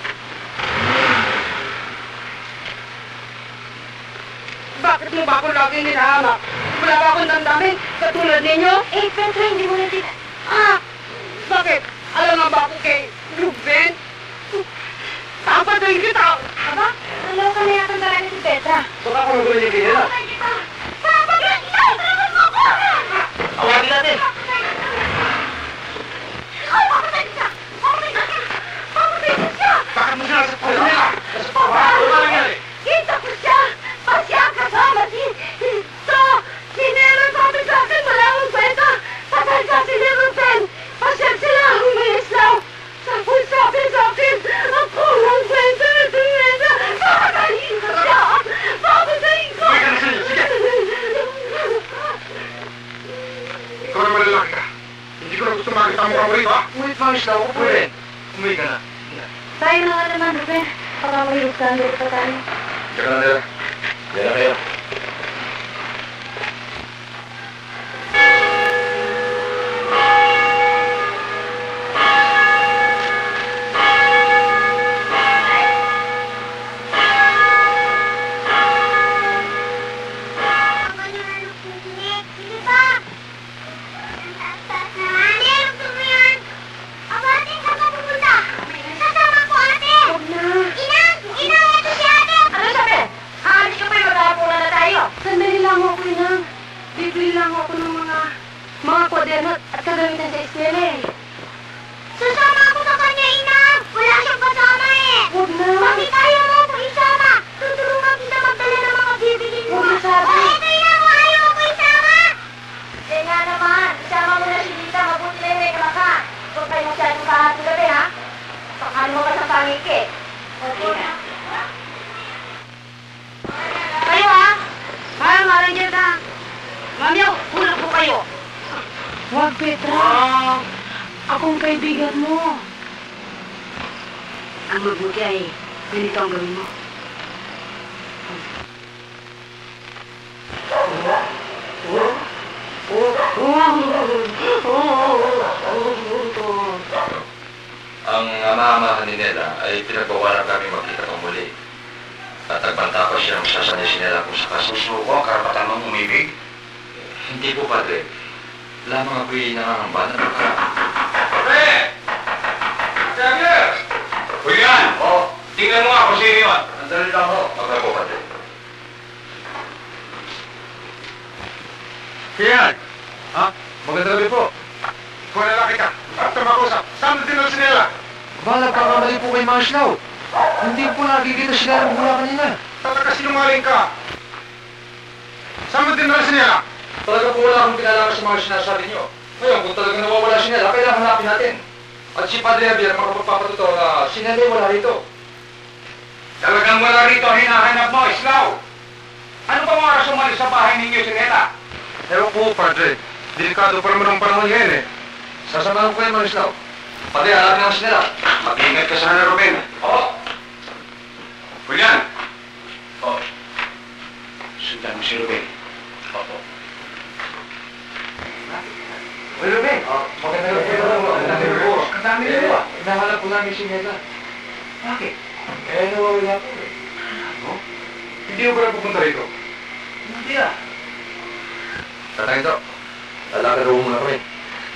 [SPEAKER 3] Bakit mo ba ako lagi ninahamak? Wala ba akong damdamin katulad ninyo?
[SPEAKER 2] Eh, Pedro, hindi mo natin...
[SPEAKER 3] Ah! Bakit? Alam nga ba ako kay Ruben? Papatayin kita!
[SPEAKER 2] Aba, nalaw ka na yata talaga si Petra.
[SPEAKER 4] Baka kung nagulo niya kaya na.
[SPEAKER 2] Papatayin kita! Talagan mo ako!
[SPEAKER 4] Awagin natin.
[SPEAKER 2] Ikaw, papatayin siya! Papatayin siya! Papatayin siya!
[SPEAKER 1] Bakit mo siya nasa puso nila? Nasa puso? Ano ba nangyari?
[SPEAKER 2] Kita ko siya! Pasya kasama si... Ito! Si Nero sabi sa akin, wala akong kwenta! Patay ka si Ruben! Pasya sila ang may islaw! Sabi sabi sa akin, ako lang kwenta ito kwenta! Papatayin ko siya! Papatayin ko!
[SPEAKER 1] Uwi ka na sa inyo, sige! Ikaw na malalaki ka. Hindi ko na gusto makita mo ka mo rito, ha?
[SPEAKER 4] Ngunit Mang Islaw, ako po rin.
[SPEAKER 1] Umuwi ka na.
[SPEAKER 2] Tayo na nga naman, Ruben. Baka mahirap ka, hindi pa tayo.
[SPEAKER 1] Teka na nila. Yan na kayo.
[SPEAKER 5] Sige pa! Ang taas naman. Meron ko mo yan. Aba, ate, saan ka pupunta? Sasama ko, ate. Inang! Inang, ito si ate.
[SPEAKER 2] Ano sabi? Haalis ka pa yung maghahapunan na tayo. Sandali lang ako, Inang. Bibili lang ako ng mga... mga kwaderno at kagamitan sa eskwela eh.
[SPEAKER 5] Sasama ako sa kanya, Inang. Wala siyang kasama eh.
[SPEAKER 2] Huwag na.
[SPEAKER 5] Bakit ayaw mo ako isama? Tutulungan kita magdala ng mga bibilin mo.
[SPEAKER 2] Huwag na sabi.
[SPEAKER 5] O, eto, Inang, kung ayaw ako isama.
[SPEAKER 2] Eh nga naman, isama mo na si Lita, mabuti na yung may kalaka. Huwag kayo masyadong kahapon gabi, ha? Pakano mo ka sa pangiki. Okay na.
[SPEAKER 3] Kayo ha? Parang marangyal ka. Mamiyaw, hulog po kayo.
[SPEAKER 2] Huwag, Petra. Akong kaibigan mo.
[SPEAKER 3] Ang mabuti ay ganito ang gawin mo.
[SPEAKER 6] Ang ama-amahan ni Nela ay pinagbawalan kami magkita pa muli. At nagbanta ko siyang sasanya si Nela kung sa kasusuko ang karapatan mong umibig. Hindi po, Padre. Lamang ako'y nangangamba na baka...
[SPEAKER 1] Pre! Javier! Julian!
[SPEAKER 6] Oh,
[SPEAKER 1] Tingnan mo nga kung sino yun.
[SPEAKER 6] nandali lang ho. Okay po, Padre.
[SPEAKER 1] Kian! Ha? Magandang gabi po. Ikaw na lalaki ka. At makusap. Saan mo dinala si Nela?
[SPEAKER 6] Ba, nagkakamali po kay Mang Islaw. Hindi po nakikita sila ng mula kanina.
[SPEAKER 1] Talaga sinungaling ka. Saan mo dinala si Nela?
[SPEAKER 6] Talaga po wala akong pinalaman sa mga sinasabi niyo. Ngayon, kung talagang nawawala si Nela, kailangan hanapin natin. At si Padre Javier makapagpapatuto na si Nela wala rito.
[SPEAKER 1] Talagang wala rito ang hinahanap mo, Islaw. Ano ba mga rason umalis sa bahay ninyo si Nela?
[SPEAKER 6] Ewan po, Padre. Delikado pa naman ang panahon ngayon eh. Sasamahan ko kayo, Mang Islaw. Padre, hanapin naman si Nela.
[SPEAKER 1] Mag-ingat ka sana, Ruben. Oo. Julian!
[SPEAKER 6] Oo.
[SPEAKER 1] Sundan mo si Ruben.
[SPEAKER 6] Opo. Uy, Ruben. Magandang gabi po. Magandang gabi po.
[SPEAKER 1] Ang dami nito ah.
[SPEAKER 6] Hinahanap po namin si Nela.
[SPEAKER 1] Bakit?
[SPEAKER 6] Eh, nawawala po eh.
[SPEAKER 1] Ano? Hindi mo ba na pupunta rito?
[SPEAKER 6] Hindi ah. Tatang ito. Lalakad mo muna kami.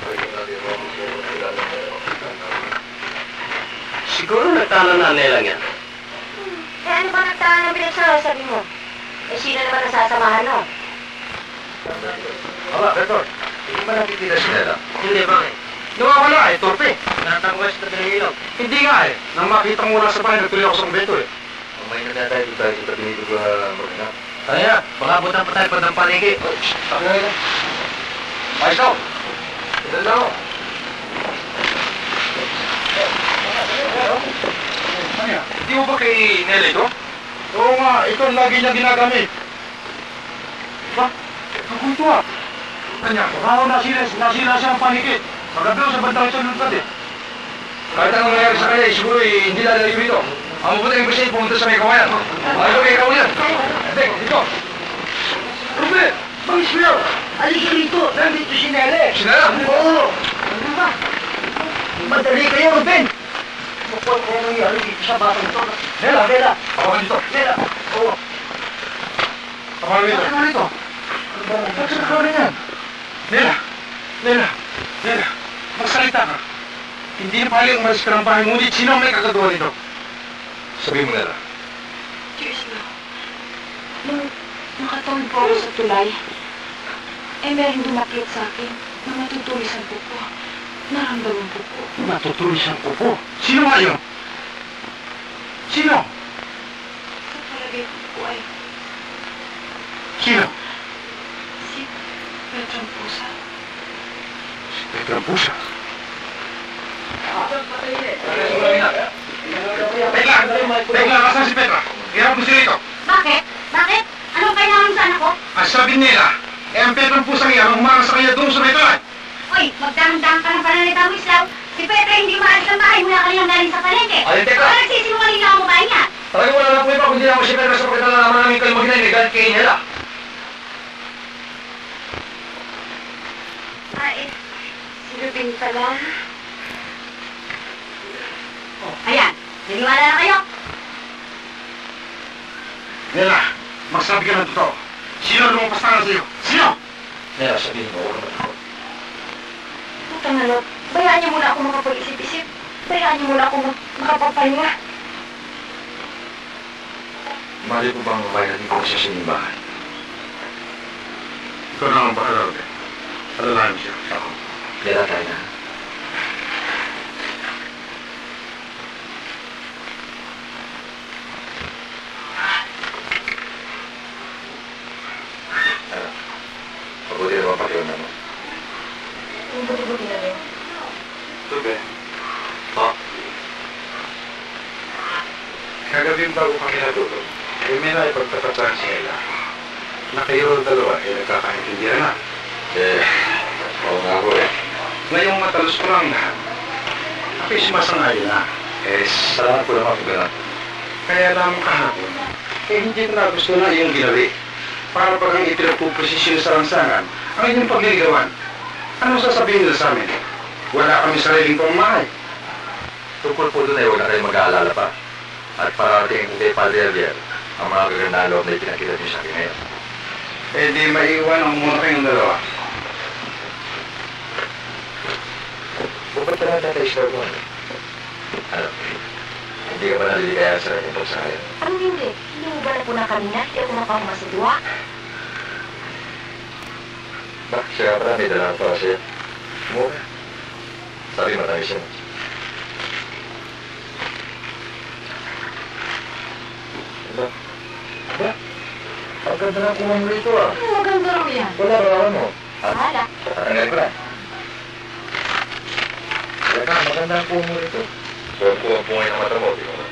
[SPEAKER 4] Siguro nagtala na nila yan.
[SPEAKER 2] Eh ano ba nagtahan ng pinagsasabi mo? Eh sino naman nasasamahan mo?
[SPEAKER 6] Aba, Bertor. Hindi ba nakikita si Nela?
[SPEAKER 4] Hindi ba eh?
[SPEAKER 6] Nawawala eh, torpe.
[SPEAKER 4] Natangwas na pinahilog.
[SPEAKER 6] Hindi nga eh. Nang makita mo mula sa bahay, nagtuloy ako sa kumbento eh.
[SPEAKER 7] May nagtatay dito tayo sa tabi nito ba mag-inap?
[SPEAKER 4] Kaya, baka butang pa tayo ng paligi.
[SPEAKER 6] Sabi na ito. Ayos daw. Ito daw.
[SPEAKER 1] Ano yan? Hindi mo ba kay Nela ito?
[SPEAKER 6] Oo nga, ito ang lagi niya ginagamit.
[SPEAKER 1] Ba? Nagunto ah. Kanya, baka nasila, nasila siya ang panikit. Pagkabilo sa bandang ito lulupad eh.
[SPEAKER 6] Kahit anong nangyari sa kanya, eh, siguro eh, hindi lalayo dito. Ang mabuti yung gusto pumunta sa may kawayan. Ano ba kayo yan? Tek, dito!
[SPEAKER 3] Ruben! Mang Ismael! Alika rito! Nandito si Nele!
[SPEAKER 6] Si Nela?
[SPEAKER 3] Oo! Ano ba? Madali kayo, Ruben! Mukhang kung ano nangyari dito sa batang ito. Nela! Nela!
[SPEAKER 6] Ako ka dito.
[SPEAKER 3] Nela! Oo!
[SPEAKER 6] Ako ka dito.
[SPEAKER 3] Ano rito?
[SPEAKER 6] Bakit sa kawalan yan? Nela! Nela! Nela! Magsalita ka. Hindi na pala umalis ka ng bahay, ngunit sino ang may kagagawa nito? Sabihin mo, Nela.
[SPEAKER 2] Cheers na. Nung nakatawid po ako sa tulay, eh meron dumakit sa akin na matutulis ang pupo. Naramdaman po po.
[SPEAKER 6] Matutulis ang pupo. Sino nga yun? Sino?
[SPEAKER 2] Sa palagay ko po ay
[SPEAKER 6] Sino?
[SPEAKER 2] si Petron Pusa.
[SPEAKER 6] Si Petra Pusa. Tekla! Tekla, kasan si Petra? Hirap mo siya rito.
[SPEAKER 5] Bakit? Bakit? Anong kailangan sa anak ko?
[SPEAKER 6] Ang sabi nila, eh ang Petra Pusa niya ang umarang sa kanya doon sa metroan.
[SPEAKER 5] Uy, magdahan-dahan ka ng pananalita mo, Islaw. Si Petra hindi maalis ng bahay mula kanilang galing sa palengke.
[SPEAKER 6] Alin, teka.
[SPEAKER 5] Wala nagsisinungaling lang ang babae niya.
[SPEAKER 6] Talagang wala lang po iba, kundi lang mo si Petra sa pagkatalaman namin kayo mag-inay, may galit kayo nila.
[SPEAKER 2] Ah, eh, si Ruben pala.
[SPEAKER 5] Oh, ayan. Naniwala na kayo.
[SPEAKER 6] Nela, magsabi ka ng totoo. Sino lumampas na sa'yo? Sino?
[SPEAKER 7] Nela, sabihin mo, huwag naman ako.
[SPEAKER 2] Puta na lot. Bayaan niyo muna ako makapag-isip-isip. Bayaan niyo muna ako mag- makapagpahinga.
[SPEAKER 7] Mali ko bang mabayaran ko siya sa inyong bahay?
[SPEAKER 6] Ikaw na ang bahala rin. Alalahan mo siya. Ako.
[SPEAKER 7] Nela, tayo na. Ano? Mabuti naman pakiunan mo.
[SPEAKER 2] Yung buti-buti na rin.
[SPEAKER 6] Tube. Pa. Kagabi bago kami natulog, eh may naipagtatatahan si Ella. Na kayo dalawa, eh nagkakaintindihan na.
[SPEAKER 7] Eh, oo nga ako eh.
[SPEAKER 6] Ngayong matalos ko lang lahat, ako'y sumasangayon na. Eh,
[SPEAKER 7] Salamat po naman kung gano'n.
[SPEAKER 6] kaya lamang kahapon, eh hindi ko na gusto na iyong ginawi. Para pag ang ipinapuposisyon sa lansangan, ang inyong pagliligawan. Ano sasabihin nila sa amin? Wala kami sariling pamamahay.
[SPEAKER 7] Tungkol po doon ay wala kayong mag-aalala pa. At parating kay Padre Javier, ang mga gagandang loob na ipinakita niyo sa akin ngayon.
[SPEAKER 6] Eh di maiiwan ang muna kayong dalawa.
[SPEAKER 7] Bukod pa lang natin sa mo. Ano? Hindi ka ba naliligaya sa akin sa ngayon?
[SPEAKER 2] Anong hindi? Hindi mo ba na po na kanina? Hindi ako makakumasadwa?
[SPEAKER 7] Bakit siya ka pala may dalang para siya? Mura. Sabi marami siya. Diba? Ba? Ang ganda na kumang rito ah.
[SPEAKER 2] Ano maganda raw yan?
[SPEAKER 7] Wala ba mo?
[SPEAKER 2] Wala.
[SPEAKER 7] Tatanggalin ko na. Wala ka, maganda ang kumang rito. So, ang kumang ng mata mo, di mo.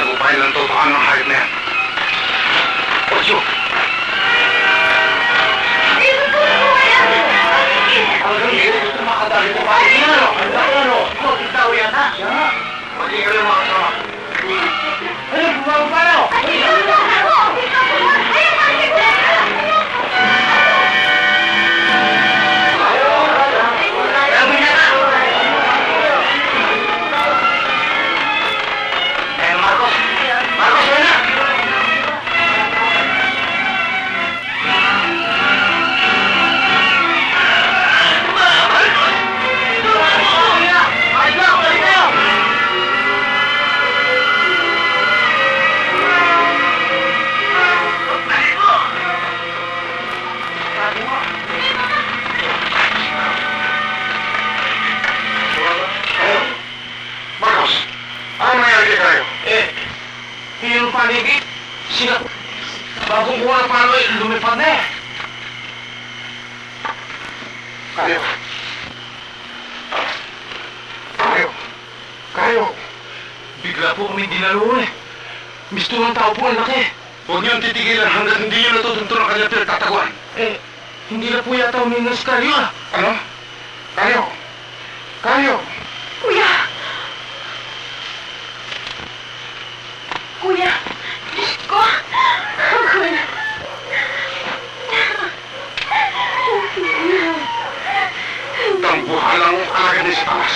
[SPEAKER 1] Tagumpayan ng totohan ng hayop na yan. Ocho! Hanggang dito makadali ko pa rin. Ano? Ano? Ano? Huwag itaw yan ha? Maging kayo mga kasama. Ano? Bumabang pa na? Paligid, sila bagong kuha ng palo ay lumipad na eh. Kayo. Kayo. Kayo. Bigla po kami dinalo eh. Misto ng tao po ang laki. Huwag niyo ang titigilan hanggang hindi niyo natutunto ng kanyang pinagtataguan. Eh, hindi na po yata uminos kayo ah. Ano? Kayo. Kayo.
[SPEAKER 2] Kuya! Kuya! Diyos ko! Kuya!
[SPEAKER 1] Tambuhalang alaga ni si Tamas.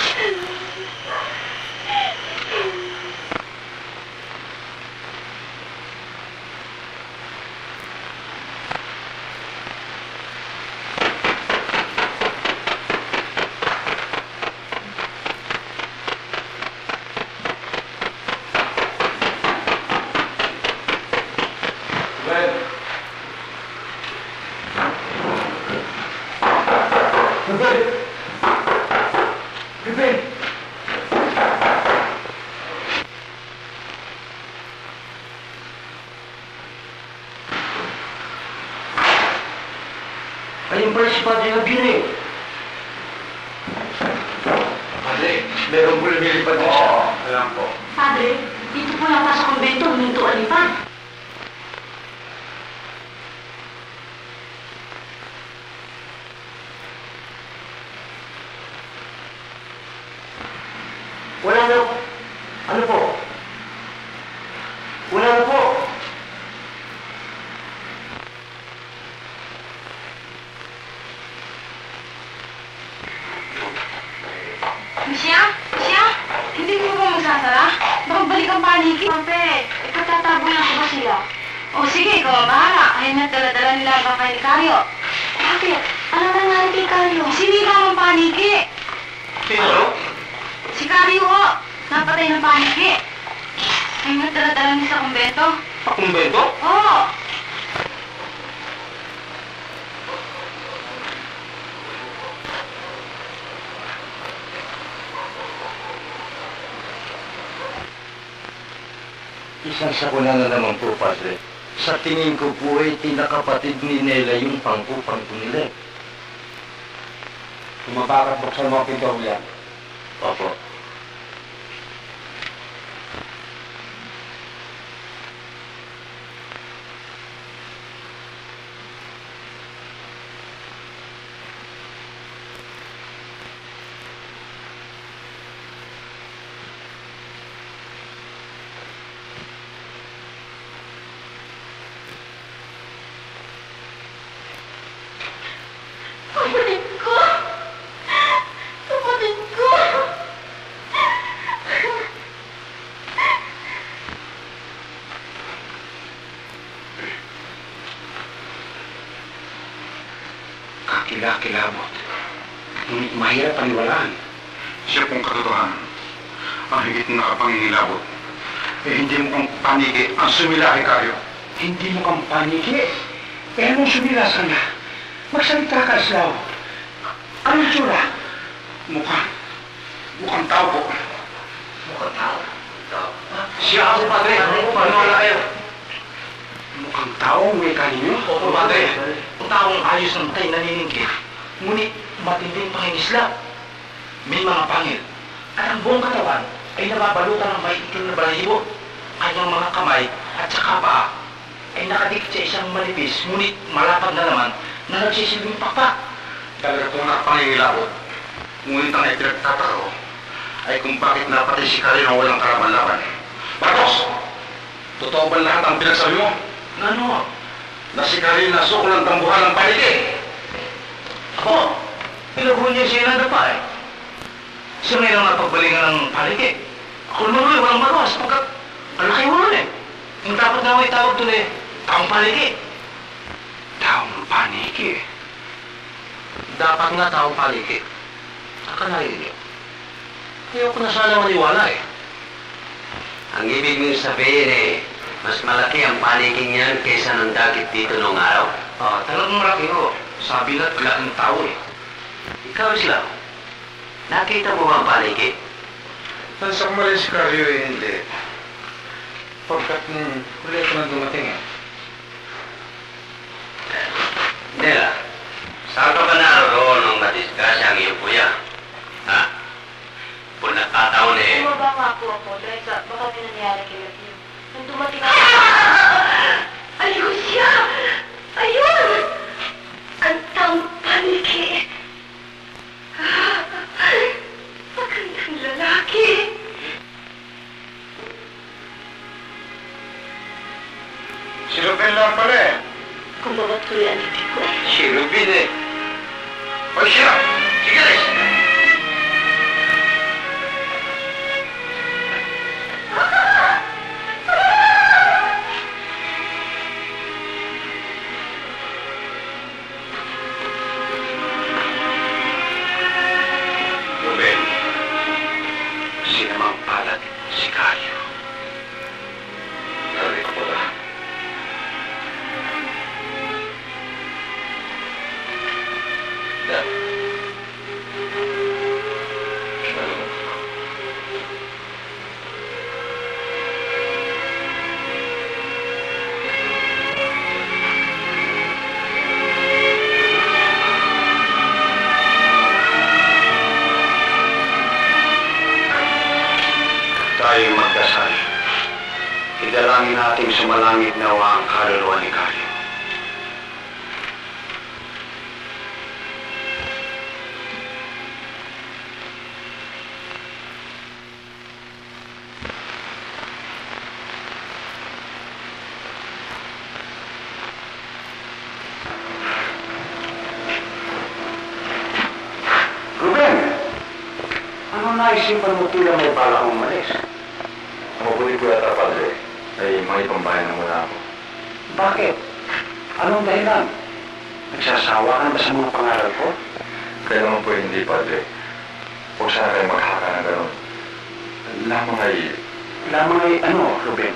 [SPEAKER 4] Ayun pala si Padre Javier eh.
[SPEAKER 1] Padre, meron po lumilipad na siya. Alam po.
[SPEAKER 2] Padre, dito po yata sa kumbento, humintuan ni Pa.
[SPEAKER 4] Wala na. Ano po? Wala na po.
[SPEAKER 2] Misya? Misya? Hindi mo ba magsasara? Baka balik ang paniki. Pampe, ipagtatabo lang ko ba sila? O sige, ikaw ang bahala. Ayun na dala-dala nila ang bangkay ni Karyo. Bakit? Ano nangyari kay Karyo? Sinira ang paniki.
[SPEAKER 1] Sino?
[SPEAKER 2] Si Karyo ho. Napatay ng paniki. Ayun na dala-dala niya sa kumbento.
[SPEAKER 1] Sa kumbento?
[SPEAKER 2] Oo.
[SPEAKER 4] Isang sakuna na naman po, Padre. Sa tingin ko po ay tinakapatid ni Nela yung pangkupang po nila.
[SPEAKER 1] Tumabakat buksan mo ang pinto yan.
[SPEAKER 4] Opo.
[SPEAKER 2] Kapatid ko! Kapatid ko!
[SPEAKER 1] Kakila-kilabot. Ngunit mahirap paniwalaan. Siya pong katotohanan. Ang higit na kapangingilabot. Eh hindi mo kang paniki ang sumila kay Karyo. Hindi mo kang paniki? Eh anong sumila sana? Magsalita ka, Aslaw. Anong tsura? Mukhang, mukhang tao po.
[SPEAKER 4] Mukhang tao. Tao.
[SPEAKER 1] Siya ako, Padre. Panola kayo. Mukhang tao, may kaninyo.
[SPEAKER 4] Opo, Padre. Ang taong ayos ng tay naniningkit. Ngunit matinding pangingisla. May mga pangil. At ang buong katawan ay nababalutan ng maiitim na balahibo.
[SPEAKER 1] kanyang mga kamay at saka paa ay nakadikit sa isang manipis, ngunit malapad na naman na nagsisilbing pakpak. Talaga pong nakapangingilabot. Ngunit ang ipinagtataka ko ay kung bakit napatay si Kari ng walang kalaban-laban. Bartos! Totoo ba lahat ang pinagsabi mo? Ano? Na si Kari nasok ng tambuhan ng paligi. Ako, pilabuhan niya siya ng dapa eh. Siya ngayon ang napagbalingan ng paligi. Ako naman ulit, walang magawa sapagkat ang laki mo eh. Yung dapat nga may tawag doon eh, taong paligi. Taong paligi? Dapat nga taong paligi. Akalain niyo. Ayoko na sana maniwala eh.
[SPEAKER 4] Ang ibig mong sabihin eh, mas malaki ang paliging niyan kaysa ng dagit dito noong araw.
[SPEAKER 1] Ah, talagang malaki ho. Sabi na't laking tao eh.
[SPEAKER 4] Ikaw, Islam, nakita mo ba ang paligi?
[SPEAKER 1] Nasa kumalis si Carlo eh, hindi. Pagkat hmm, ulit ko na dumating eh.
[SPEAKER 4] Nela, saan ka ba naroon nung madisgrasya ang iyong kuya? Ha? Kung nagkataon eh.
[SPEAKER 2] Bumaba nga po ako dahil sa baka may nangyari kay Lapio. Nung dumating ako... Ayun siya! Ayun! Ang taong paniki! Magandang lalaki!
[SPEAKER 1] Si Ruben lang pala eh.
[SPEAKER 2] Kung baba't tuloy ang ibig ko eh.
[SPEAKER 1] Si Ruben eh. O siya! Sige guys! Ruben, sinamang palad si Carlo. Narito ko ba? Dad. Shalom. Tayo'y magdasal. Idalangin natin sumalangit na ang kaluluwa ni Carlo. Ruben! Ano naisipan mo tila may bala kang umalis?
[SPEAKER 7] Mabuti ko yata, Padre. Ay, mga ibang bahay na muna ako.
[SPEAKER 1] Bakit? Anong dahilan? Nagsasawa ka na ba sa mga pangaral ko?
[SPEAKER 7] Kaya naman po hindi, Padre. Huwag sana kayo maghaka ng gano'n. Lamang ay...
[SPEAKER 1] Lamang ay ano, Ruben?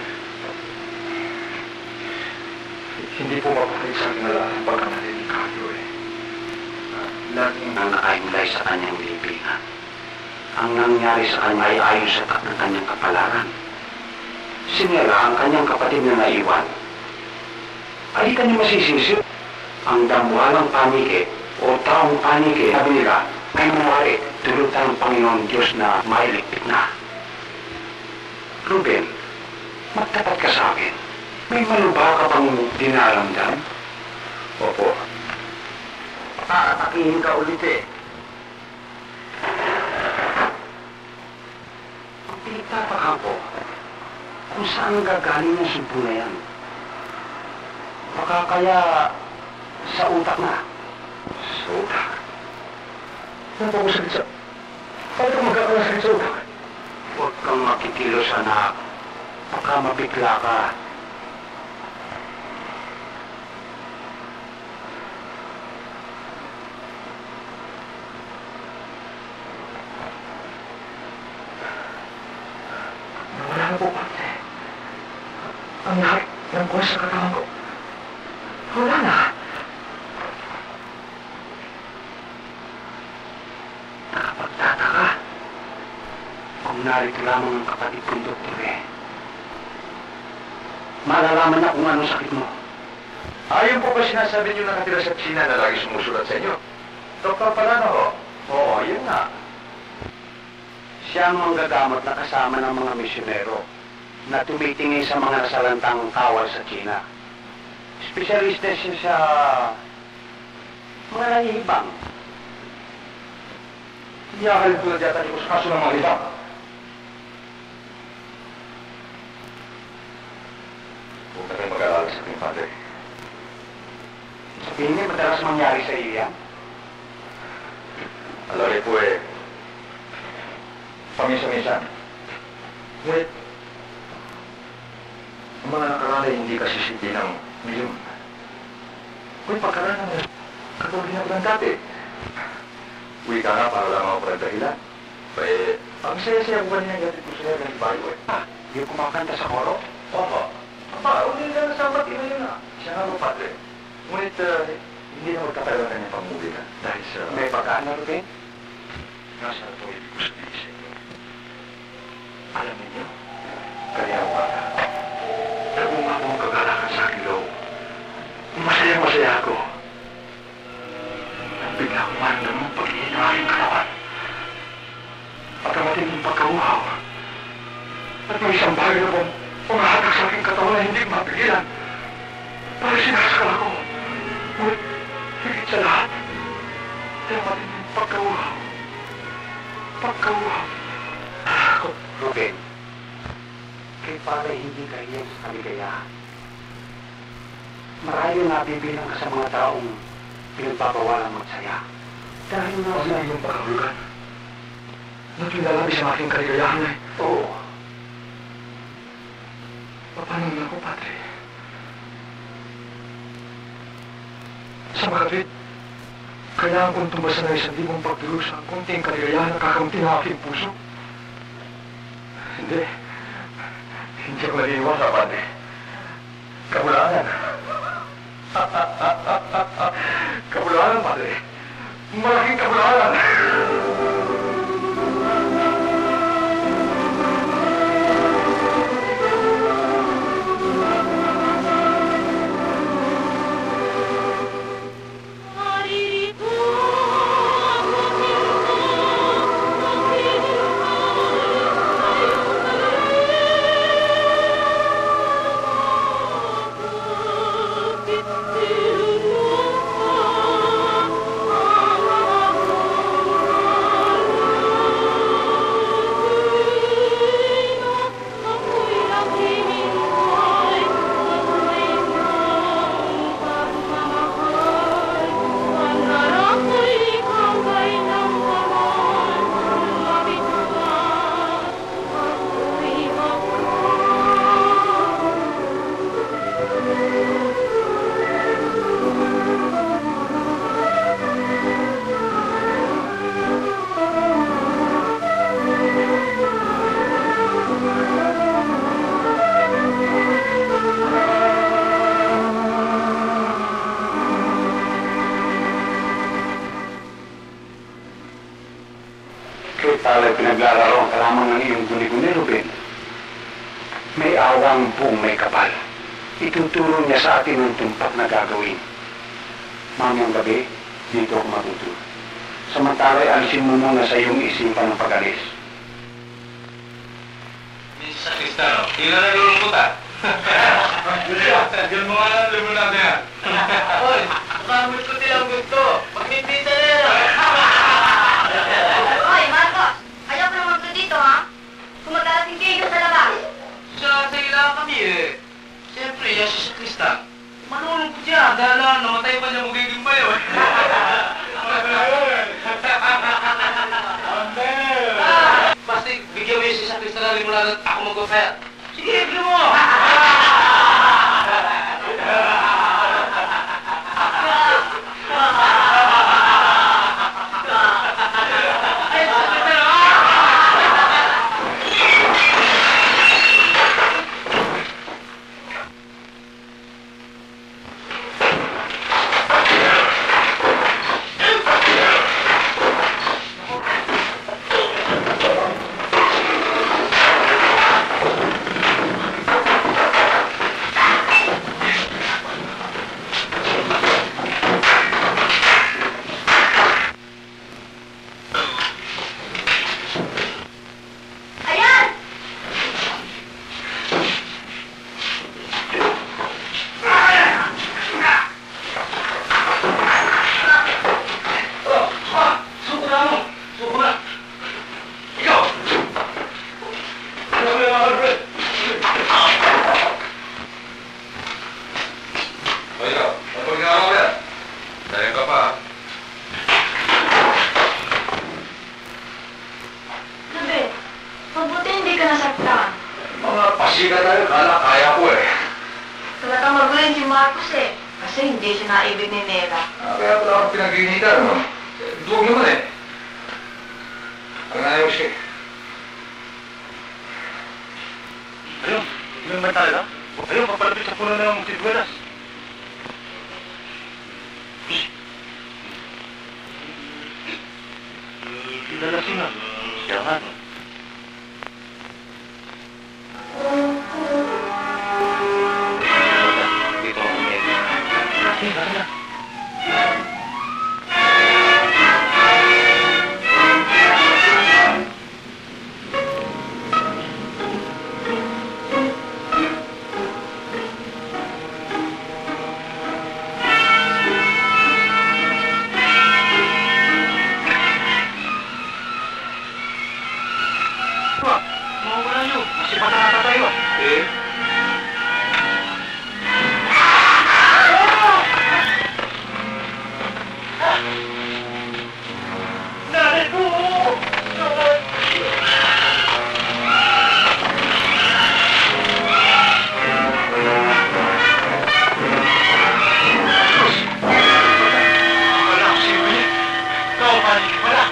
[SPEAKER 7] Hindi po mapapalit sa akin na lahat ang pagkamatay ni Carlo eh.
[SPEAKER 1] Laging ang nakaimlay sa kanyang libingan. Ang nangyari sa kanya ay ayon sa tak ng kanyang kapalaran. Sinira ang kanyang kapatid na naiwan. Ay kanya masisisi. Ang damuhalang panike o taong panike, sabi nila, ay mawari tulad ng Panginoon Diyos na mailigpit na. Ruben, magtapat ka sa akin. May malubha ka bang dinaramdam?
[SPEAKER 7] Opo.
[SPEAKER 1] Aatakihin ka ulit eh. Ang pinagtataka ko, kung saan gagaling ang sumpo na yan. Baka kaya sa utak na.
[SPEAKER 7] Sa utak?
[SPEAKER 1] Ano ba ko sakit sa... Paano ka magkakalasakit sa utak? Huwag kang makikilos, anak. Baka mabigla ka.
[SPEAKER 6] Nawala na po, Padre. Ang lahat ng buwas sa katawan ko. Wala na.
[SPEAKER 1] Nakapagtataka. Kung narito lamang ang kapatid kong doktor eh. Malalaman na kung anong sakit mo.
[SPEAKER 7] Ayun po ba sinasabi niyo nakatira sa China na lagi sumusulat sa inyo? Doktor pala na ho?
[SPEAKER 1] Oo, yun nga. Siya ang manggagamot na kasama ng mga misyonero.
[SPEAKER 4] na tumitingin sa mga nasalantang kawal sa China. Espesyalista siya sa mga nahihibang.
[SPEAKER 6] Hindi akala tulad yata yung kaso ng mga iba.
[SPEAKER 7] Huwag na kayong mag-aalala sa aking padre.
[SPEAKER 4] Sabihin niya, madalas mangyari sa iyo yan.
[SPEAKER 7] Alari po eh, paminsan-minsan. Ngunit, ang mga nakaraan ay hindi kasi sindi ng milyon. Ngunit pagkaraan ng katulad na lang dati. Uwi ka nga para lang ako para dahilan. Eh, ang saya-saya ko kanina yung gatid ko sila ng bayo eh.
[SPEAKER 4] Ah, yung kumakanta sa koro?
[SPEAKER 7] Opo. Aba, uli na sa ba't ina yun ah. Siya nga po, padre. Ngunit, uh, hindi na magkatagal na niyang pamuli na. Dahil sa...
[SPEAKER 4] May pagkaano rin?
[SPEAKER 7] Nasa ito ibig ko sabihin sa inyo. Alam niyo, kanina umaga, nagmumang akong kagalakan sa aking loob. Masaya-masaya ako. Bigla akong maramdaman ng pag-iin ng aking katawan. At ang matinding pagkauhaw. At may isang bagay na bang umahatak sa aking katawan na hindi mapigilan. Para sinasakal ako. Ngunit, higit sa lahat, ay ang matinding pagkauhaw. Pagkauhaw.
[SPEAKER 4] Ruben, kay pala hindi kahiyan sa kaligayahan. Marayo na bibilang ka sa mga taong pinagbabawalang magsaya. Dahil na
[SPEAKER 6] Ano
[SPEAKER 4] sa...
[SPEAKER 6] na yung pagkahugan? Napinalabi sa aking kaligayahan eh.
[SPEAKER 4] Oo.
[SPEAKER 6] Paano na ako, padre? Sa makatwid, kailangan kong tumbasan ng isang libong pagdulog sa kunting kaligayahan na kakamti ng aking puso. Hindi. Hindi ako nag-iiwasa, padre. Kabulangan. Kabulangan, padre. Malaking kabulangan.
[SPEAKER 4] Tala'y pinaglalaro ang kalamang ng iyong guni-guni, Ruben. May awang buong may kapal. Ituturo niya sa atin ang tumpak na gagawin. Mamayang gabi, dito ako matutulog. Samantala'y alisin mo muna sa iyong isipan ng pag-alis.
[SPEAKER 1] Miss Cristano, tingnan na lulungkutan. Diyan mo nga lang lumunan na yan.
[SPEAKER 3] Hoy, makamit ko silang gusto. Magmipita na yan.
[SPEAKER 2] Hoy, Marcos! Ayaw ko naman ito dito, ha? Kung magkalating kayo sa labas.
[SPEAKER 3] Sa kailangan kami eh. Siyempre, yan si Sakristan. Malulungkot yan dahil na namatay pa niya magiging bayo eh. Basta bigyan mo yung si Sakristan na limunan at ako mag-offer. Sige, bigyan mo!
[SPEAKER 7] kaya ko eh.
[SPEAKER 2] Talagang magaling si Marcos eh. Kasi hindi siya naibig ni Nela.
[SPEAKER 7] Ah, kaya pala ako pinag-iinitan, no? Duwag naman eh. Ang ayaw siya.
[SPEAKER 1] Ayun, yun ba talaga? Ayun, papalapit sa puno ng Tidwelas. Lalasin na. Siya nga, no? Dito ako ngayon. Eh, bakit na? Mawawala nyo. Masipag na tayo. Eh? Nanay ko! Wala ako sa'yo eh. Ikaw, panig. Wala.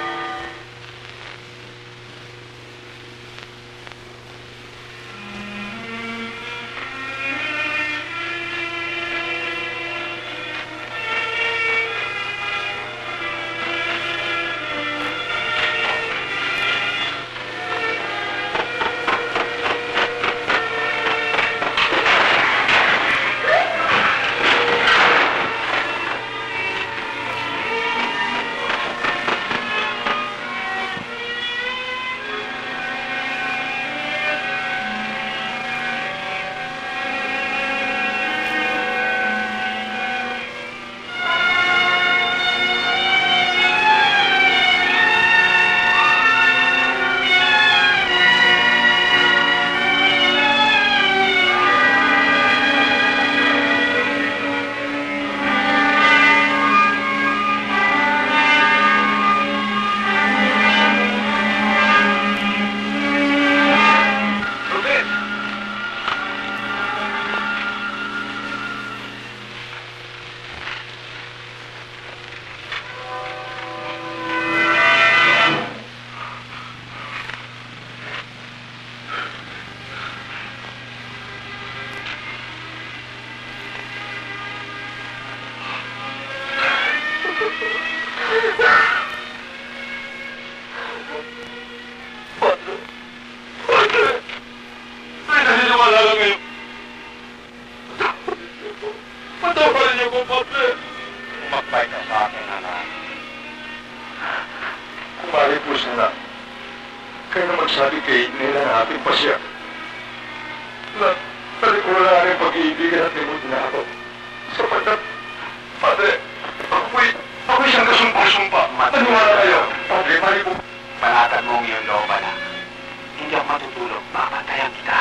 [SPEAKER 1] Ay, naniniwala lang ngayon. Patawarin niyo ko, Padre.
[SPEAKER 4] Umakbay ka sa akin, anak.
[SPEAKER 7] Kumari po sana. Kaya na magsabi kay nila na ating pasya. Na talikuran ang pag-iibigan at limod na ako. Sapagkat, Padre, ako'y, ako'y siyang kasumpa-sumpa. Maniwala kayo. Padre, mali po.
[SPEAKER 4] Panatag mo ang iyong loob, anak. Hindi ako matutulog. Mapantayan kita.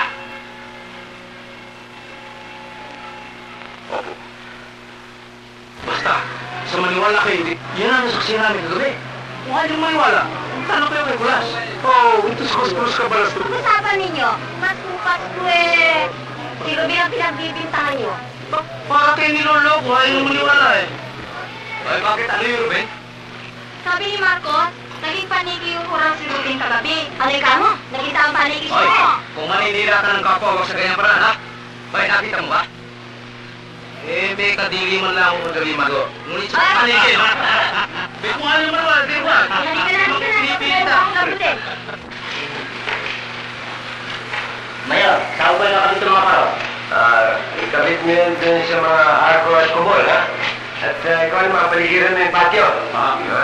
[SPEAKER 7] Opo.
[SPEAKER 1] Basta, sa maniwala kayo, hindi. Yan ang nasaksihan namin kagabi. Kung ayaw maniwala, tanong kayo kay Kulas. Oh, ito sa kuskus ka balas to.
[SPEAKER 5] Usapan ninyo, mas bukas ko eh. Sino bilang pinagbibintahan nyo?
[SPEAKER 1] Ba- Para kayo niloloko, ayaw maniwala eh. Ay, bakit ano yun, Ruben?
[SPEAKER 5] Sabi ni Marcos, naging paniki yung kurang si Rubin kagabi. Halika mo, nakita ang paniki
[SPEAKER 1] Ay,
[SPEAKER 5] siya.
[SPEAKER 1] kung maninira ka ng kapwa, wag sa ganyang paraan, ha? Bay, nakita mo ba? Eh, may kadili man lang ako kagabi, Mago. Ngunit sa paniki, ha? Bay, kung ano man wala, di ba?
[SPEAKER 5] Halika na, halika na,
[SPEAKER 1] Pinipilit,
[SPEAKER 5] halika
[SPEAKER 1] ha?
[SPEAKER 5] na, halika na.
[SPEAKER 3] Mayor, saan ba na kami ito mga paro?
[SPEAKER 7] Ah, ikabit mo yan dun sa mga arko at kubol, ha? At uh, ikaw ay mapaligiran mo yung patio. Ah, ha?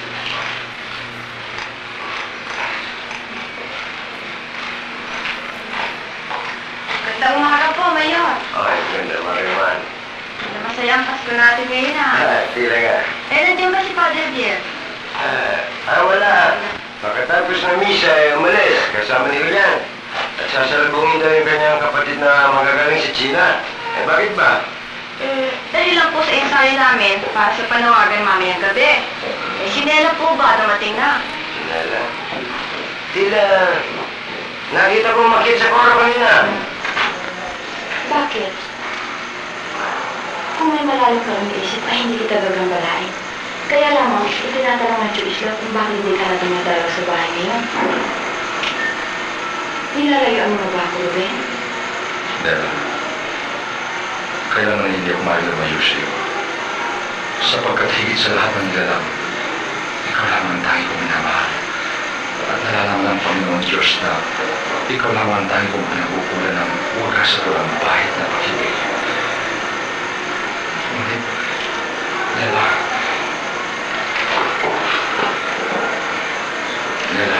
[SPEAKER 2] Gandang umaga po, Mayor.
[SPEAKER 7] Okay, ganda, Mariman.
[SPEAKER 2] Masaya ang Pasko natin ngayon ah.
[SPEAKER 7] Ah, tila nga.
[SPEAKER 2] Eh, nandiyan ba si Father Biel?
[SPEAKER 7] Ah, ah, wala. Pagkatapos ng misa, ay umalis. Kasama ni Julian. At sasalubungin daw yung kanyang kapatid na magagaling sa China. Eh, bakit ba?
[SPEAKER 2] Eh, dahil lang po sa ensayo namin para sa panawagan mamayang gabi. Eh, si Nela po ba dumating na?
[SPEAKER 7] Sinala. Tila, nakita ko makit sa koro kanina.
[SPEAKER 2] lalo ka lang isip ay hindi kita gagambalain. Kaya lamang, itinatanong ng Diyos lang kung bakit hindi ka na tumatalaga sa bahay ngayon. Nilalayuan mo na ba ako, Ruben?
[SPEAKER 6] Dela, kailangan hindi ako mahal lumayo sa iyo. Sapagkat higit sa lahat ng nilalang, ikaw lamang ang tangi kong minamahal. At nalalaman ng Panginoon Diyos na ikaw lamang ang tangi kong pinagkukulan ng wagas at walang pahit na pag-ibig. Ngunit, Dela, Dela,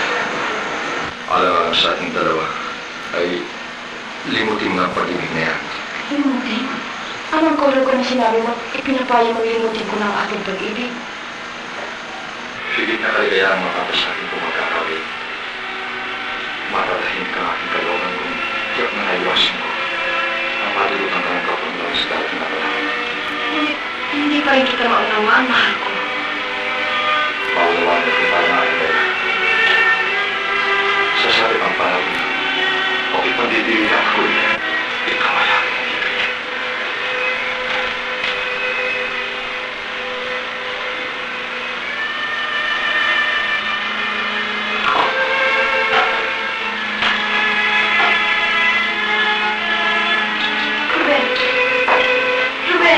[SPEAKER 6] alam sa ating dalawa ay limutin mo ang pag-ibig na yan.
[SPEAKER 2] Limutin? Anong kolor ko na sinabi mo, ipinapaya mo limutin ko ng aking pag-ibig?
[SPEAKER 6] Higit na kaligayahan mapapasakit kung magkakawin. Matatahin ka aking kalooban kung tiyak na naiwasin ko ang matulutan ka ng kapag-lawas sa dating na pala.
[SPEAKER 2] Hindi, hindi pa rin kita maunawaan, mahal ko.
[SPEAKER 6] Maunawaan ko para na aking dala. Sa sarip ang panahon, o ipandidirihan ko eh, ikaw ay aking ibig.
[SPEAKER 2] Ruben! Ruben!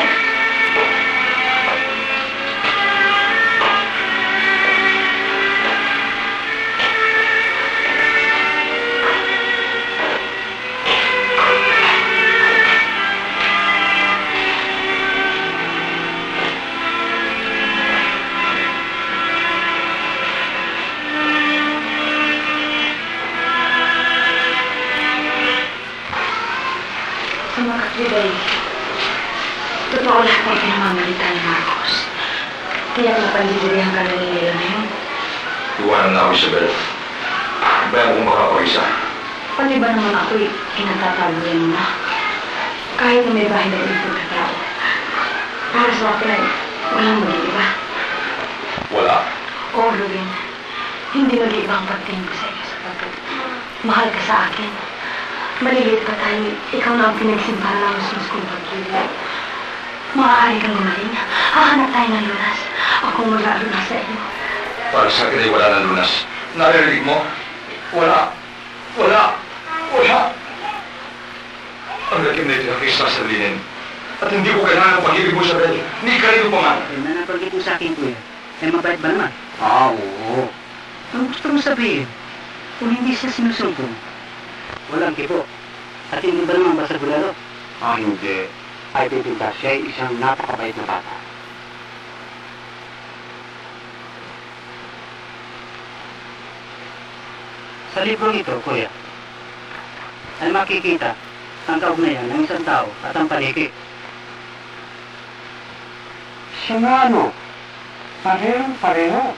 [SPEAKER 2] Sumakat, Ruben. Totoo lahat ng pinamamalita ni Marcos. Tiyak na pandidirihan ka na nila na yun.
[SPEAKER 6] Iwanan na ako, Isabel. Bayan kong makapag-isa.
[SPEAKER 2] Pati ba naman ako'y kinatatabuyan mo na? Kahit na may bahay na ulit pagkatao. Para sa akin ay walang mag-iiba.
[SPEAKER 6] Wala.
[SPEAKER 2] Oo, Ruben. Hindi mag-iiba ang pagtingin ko sa iyo sapagkat mahal ka sa akin. Maliliit pa tayo, ikaw na ang pinagsimbahan ng mas kong pag-ibig. Maaari kang lumaling. Hahanap tayo ng lunas. Akong mag-aalunas sa iyo.
[SPEAKER 6] Para sa akin ay wala ng lunas. Naririnig mo? Wala. Wala. Wala. Ang lakim na ito na Krista sa linin. At hindi ko kailangan ng pag-ibig mo, Isabel. Hindi ka rin pa man.
[SPEAKER 3] Eh, nanapagit mo sa akin, kuya. Eh, mabait ba naman? Ah, oo. Ang gusto mo sabihin? Kung hindi siya sinusumpong, walang kipo. At hindi ba naman basta bulalo?
[SPEAKER 4] Ah, hindi. Ay, pipinta siya ay isang napakabait na bata.
[SPEAKER 3] Sa librong ito, kuya, ay makikita ang kaugnayan ng isang tao at ang paniki.
[SPEAKER 4] Siya nga ano? Parehong-pareho.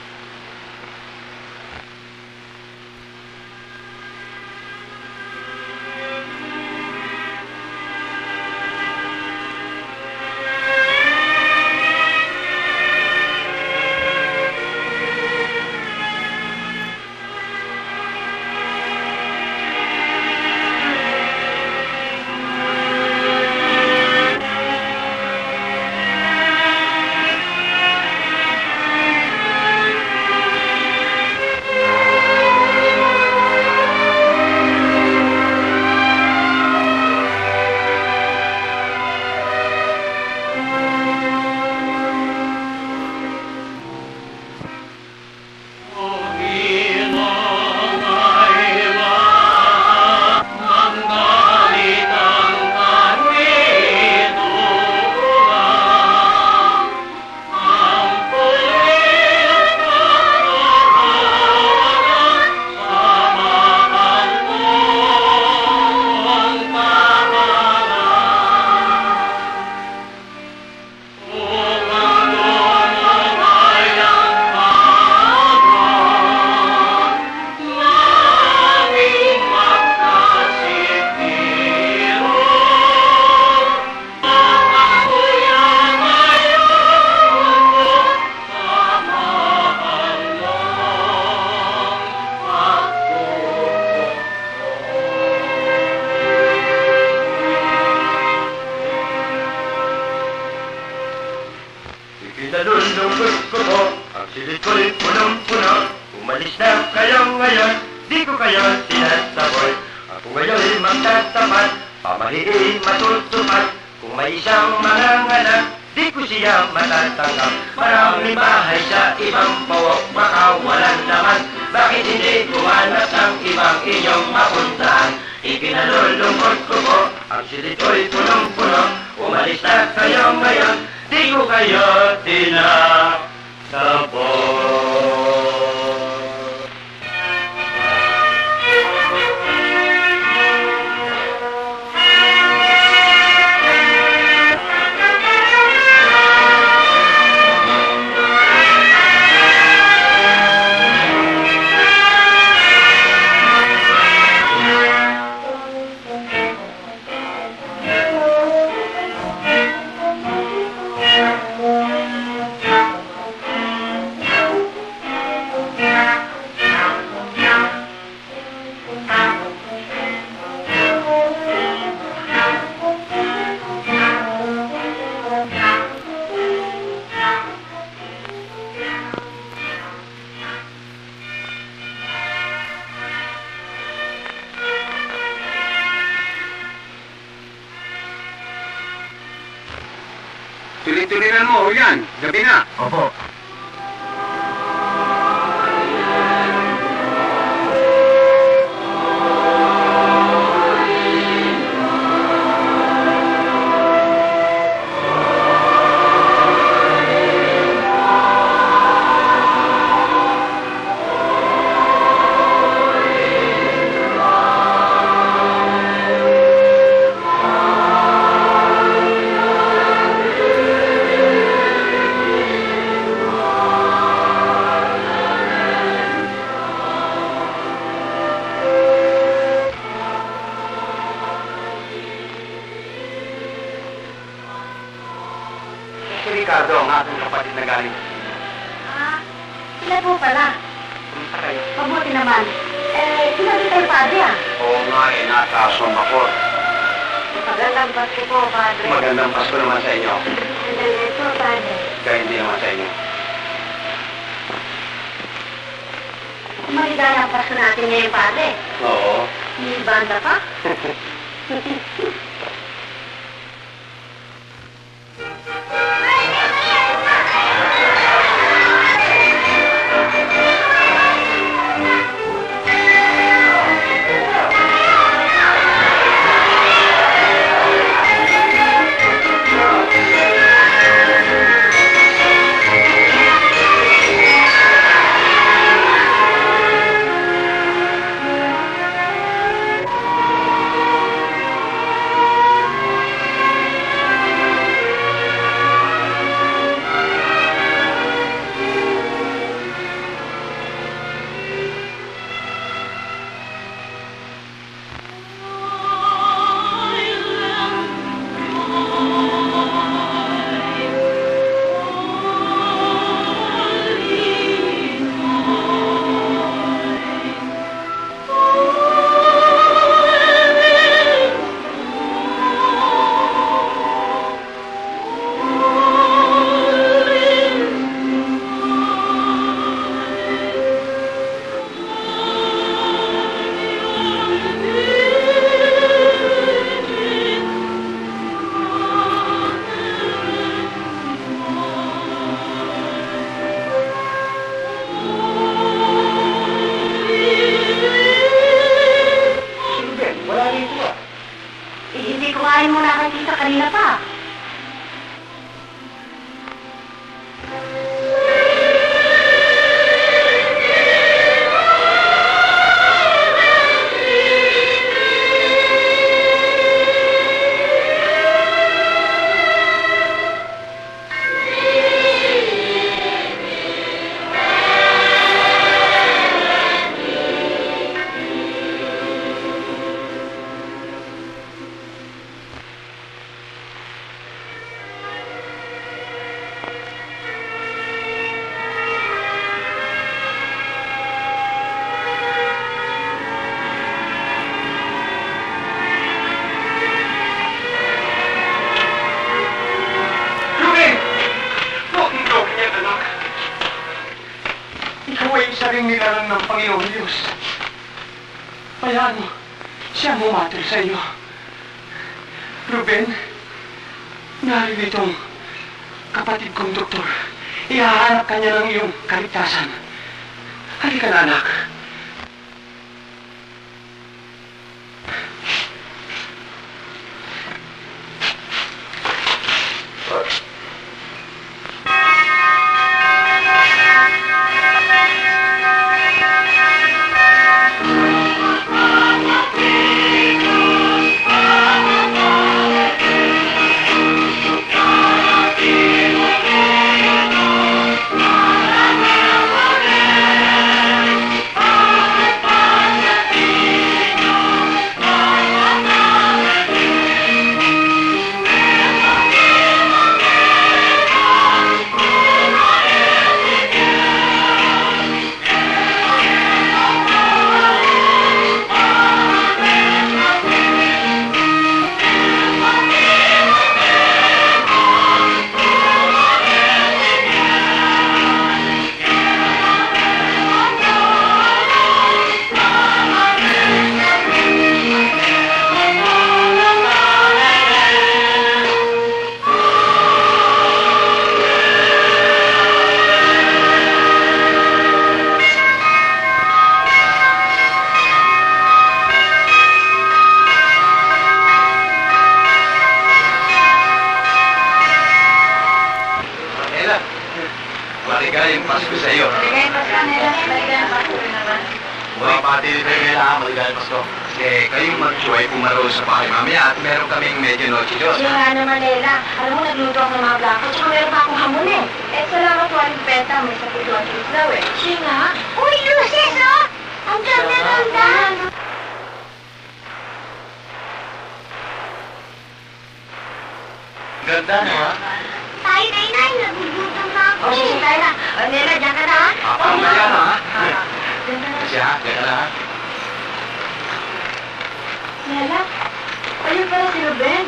[SPEAKER 8] pilit ko'y punong-puno. Umalis na kayo ngayon, di ko kayo sinasaboy. Ako ngayon'y magtatapat, pamahiin matutupad. Kung may isang manganganak, di ko siya matatanggap. Maraming bahay sa ibang pawok, baka walang naman. Bakit hindi kumanap ng ibang inyong mapuntahan? Ikinalulungkot ko po, ang silid ko'y punong-puno. Umalis na kayo ngayon, di ko kayo tinasabot.
[SPEAKER 4] Tuloy-tuloyan mo, yan. Gabi na.
[SPEAKER 8] Opo.
[SPEAKER 4] Si Ricardo, ang aking kapatid na galing.
[SPEAKER 2] Ah, sila po pala.
[SPEAKER 4] Kumusta kayo?
[SPEAKER 2] Mabuti naman. Eh, sinabi kayo, padre ah.
[SPEAKER 4] Oo nga eh, nasa Sumbacor.
[SPEAKER 2] Magandang Pasko po, padre.
[SPEAKER 4] Magandang Pasko naman sa inyo.
[SPEAKER 2] Magandang po, padre.
[SPEAKER 4] Kaya hindi naman sa inyo.
[SPEAKER 2] Maligaya ang Pasko natin ngayon, padre.
[SPEAKER 4] Oo.
[SPEAKER 2] May banda pa? Kumain mo na kayo sa kanila pa.
[SPEAKER 6] ng Panginoon Diyos. Kaya ano, siya mumater sa iyo. Ruben, narito itong kapatid kong doktor. Ihahanap ka niya ng iyong kaligtasan. Halika na, anak.
[SPEAKER 1] Maligayang Pasko sa iyo.
[SPEAKER 2] Maligayang Pasko, Nela. Maligayang Pasko rin naman.
[SPEAKER 1] Bumabati rin kayo nila, maligayang Pasko. Kasi kayong mag-show ay pumaroon sa bahay mamaya at meron kaming medyo noche Diyos.
[SPEAKER 2] Siya nga naman, Nela. Alam mo, nagluto ako ng mga blanco, tsaka meron pa akong hamon eh. Eh, salamat waling penta, may sa putuan kilos daw eh. Siya nga?
[SPEAKER 5] Uy, Luces, oh! Ang ganda-ganda!
[SPEAKER 1] Ganda, no ha?
[SPEAKER 5] Tayo, tayo, tayo. Nagugutom na ako.
[SPEAKER 2] O, sige, tayo na. O, Nela, dyan ka na ha?
[SPEAKER 1] Apa ang kaya, no ha?
[SPEAKER 2] Dyan ka na.
[SPEAKER 1] Kasi ha, kaya na ha?
[SPEAKER 2] Nela, ayun pala si Ruben.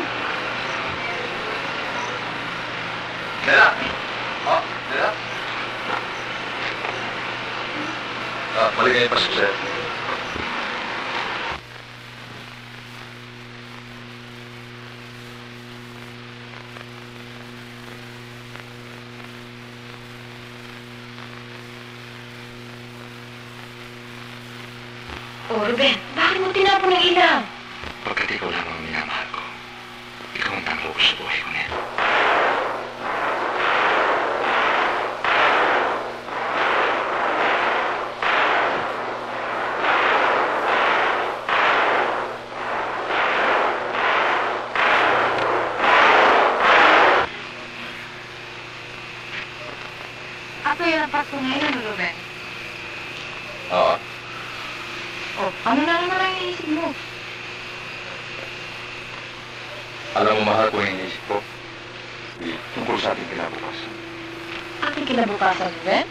[SPEAKER 1] Dala! Oh, dala! Ah, maligayang Pasko sa'yo.
[SPEAKER 2] Oh, Ruben, bakit mo tinapon ng ilaw?
[SPEAKER 7] Pagkat ikaw lamang ang minamahal ko, ikaw ang tanglo ko sa buhay ko nito.
[SPEAKER 2] Ako yun ang Pasko ngayon, Ruben.
[SPEAKER 7] Oo.
[SPEAKER 2] Oh, ano na naman ang iisip mo?
[SPEAKER 7] Alam mo, mahal ko yung inisip ko. Eh, tungkol sa ating kinabukasan.
[SPEAKER 2] Ating kinabukasan, Ruben?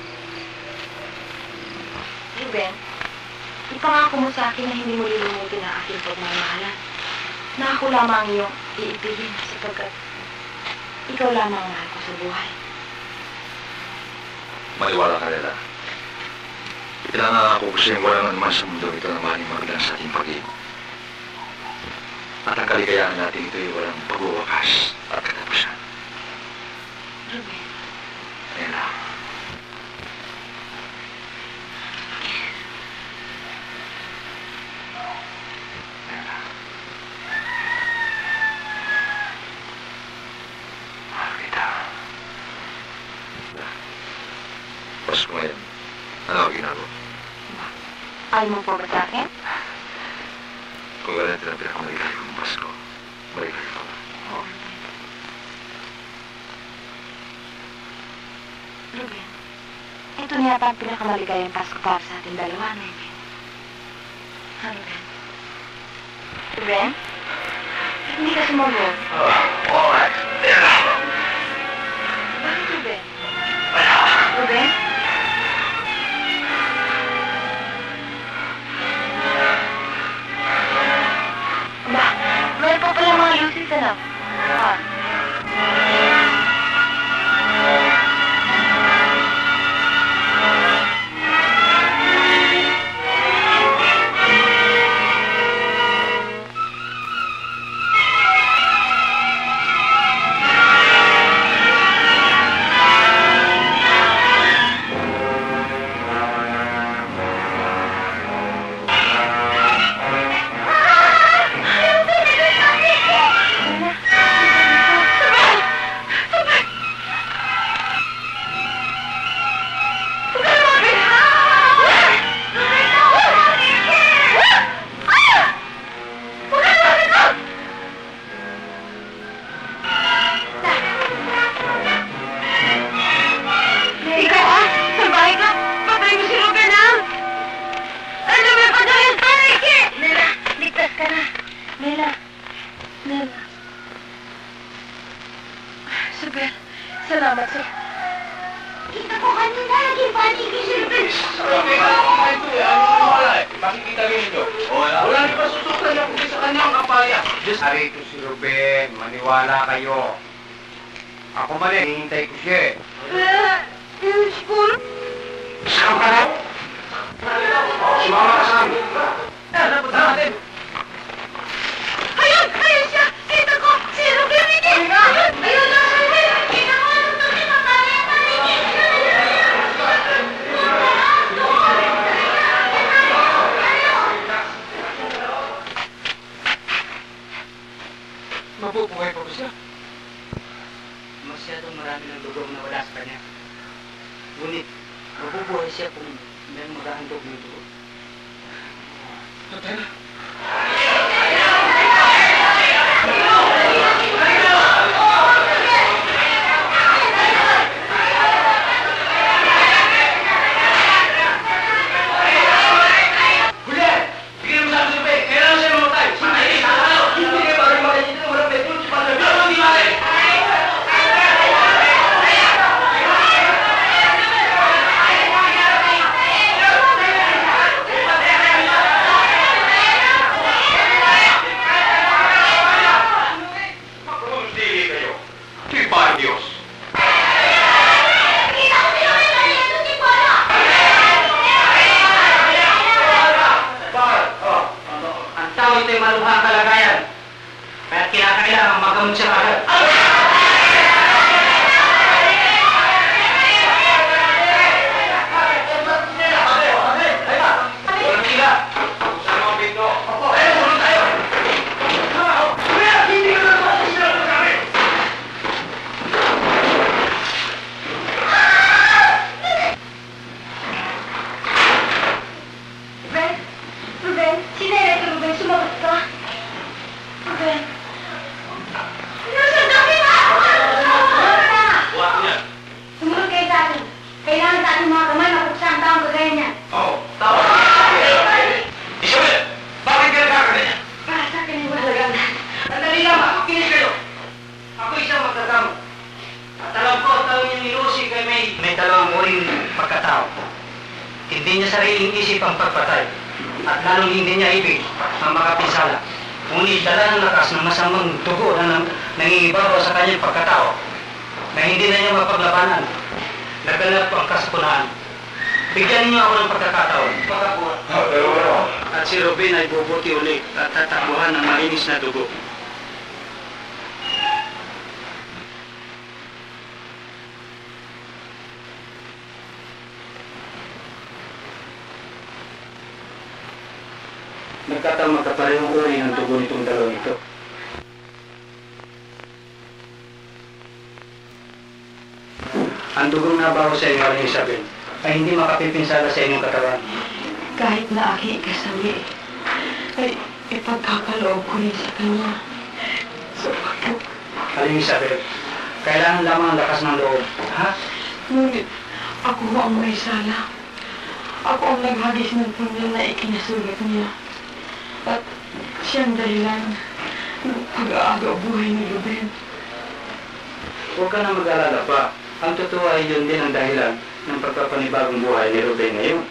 [SPEAKER 2] Ruben, ipangako mo sa akin na hindi mo lilimutin ang aking pagmamahalan. Na ako lamang iyong iibigin sapagkat ikaw lamang ang mahal ko sa buhay.
[SPEAKER 7] Maliwala ka nila. Pinangako ko sa'yo walang naman sa mundo ito na maling magdang sa ating pag-ibig. At ang kaligayahan natin ito ay walang pagwawakas at katapusan.
[SPEAKER 2] Ruben.
[SPEAKER 7] Nela. Nela. Mahal kita. Pasko ngayon. Ano ang ginagawa?
[SPEAKER 2] Ayaw mo po ba sa akin?
[SPEAKER 7] Kung ganun din ang pinakamaligay kong Pasko, maligay ka ba?
[SPEAKER 2] Oo, Ruben. Ruben, ito na yata ang pinakamaligayang Pasko para sa ating dalawa, no, Ruben? Ha, Ruben? Ruben? Hindi ka sumagot.
[SPEAKER 7] Oh, alright. Nela.
[SPEAKER 2] Bakit, Ruben?
[SPEAKER 7] Wala.
[SPEAKER 2] Ruben? Ba, meron pa pala mga lucis, ano? Ah.
[SPEAKER 3] Salamat, sir.
[SPEAKER 5] Kita ko kanina naging paligid si Ruben.
[SPEAKER 1] Okay, ano ito eh? Ano yung wala eh? Makikita rin ito. Wala rin pa susukan niya kung sa kanyang kapalya.
[SPEAKER 4] Arito si Ruben, maniwala kayo. Ako man eh, hihintay ko siya eh.
[SPEAKER 3] Eh, yung school?
[SPEAKER 4] Saan ka na? Sumama ka sa amin.
[SPEAKER 1] Eh, napot natin.
[SPEAKER 3] Ayun! Ayun siya! Kita ko! Si Ruben hindi! Ayun! Ayun na si Ruben! Kita ko! Ano ito? Kita ko!
[SPEAKER 6] Mabubuhay pa ba siya?
[SPEAKER 9] Masyadong marami ng dugong na wala sa kanya. Ngunit, mabubuhay siya kung may maghahandog ng dugo.
[SPEAKER 6] Patay na.
[SPEAKER 1] Julian! Bigyan mo sa akin si Ruben. Kailangan siya mamatay. Hindi kayo bagay makikita ng walang betul. Pero hindi mali. Magpapagdili kayo. Tiba Diyos.
[SPEAKER 5] Kita ko si Ruben na ito si Polo.
[SPEAKER 9] Ang tao ito'y maluhang kalagayan. Kaya kinakailangan magamot siya agad.
[SPEAKER 1] Walang sila. Sa mga pinto. Tayo, tulong tayo. Kuya, hindi ka na sila sa kami.
[SPEAKER 3] Ruben? Ruben? Sinera ito, Ruben. Sumagot ka. Ruben?
[SPEAKER 5] Nasaan kami ba?
[SPEAKER 1] Buhat niya.
[SPEAKER 3] Sumunod kayo sa akin. Kailangan sa ating mga kamay mapuksa ang taong kagaya niya.
[SPEAKER 1] Oo, tama. Isabel, bakit ka nagkakaganyan?
[SPEAKER 3] Para sa akin ay wala lagang.
[SPEAKER 9] Sandali lamang, makinig kayo. Ako isang magkakamo. At alam ko ang tao niyang inusi kay may... May dalawang uring pagkatao. Hindi niya sariling isip ang pagpatay. At lalong hindi niya ibig ang makapinsala. Ngunit dala ng lakas ng masamang dugo na nang, nangingibabaw sa kanyang pagkatao na hindi na niya mapaglabanan. Naganap ang kasapunaan. Bigyan niyo ako ng pagkakataon. Pagkabuhat. At si Ruben ay bubuti ulit at tatakbuhan ng malinis na dugo. Nagkataong magkaparehong uri ng dugo nitong dalawang ito. Ang dugong nabaho sa inyo, Aling Isabel, ay hindi makapipinsala sa inyong katawan.
[SPEAKER 3] Kahit na aking kasawi, ay ipagkakaloob ko rin sa kanya. Sa pagkak...
[SPEAKER 9] Aling Isabel, kailangan lamang ang lakas ng loob, ha?
[SPEAKER 3] Ngunit ako ang may sala. Ako ang naghagis ng punya na ikinasulat niya. At siyang dahilan ng pag-aaga buhay ni Ruben.
[SPEAKER 9] Huwag ka na mag-alala pa. Ang totoo ay yun din ang dahilan ng pagpapanibagong buhay ni Ruben ngayon.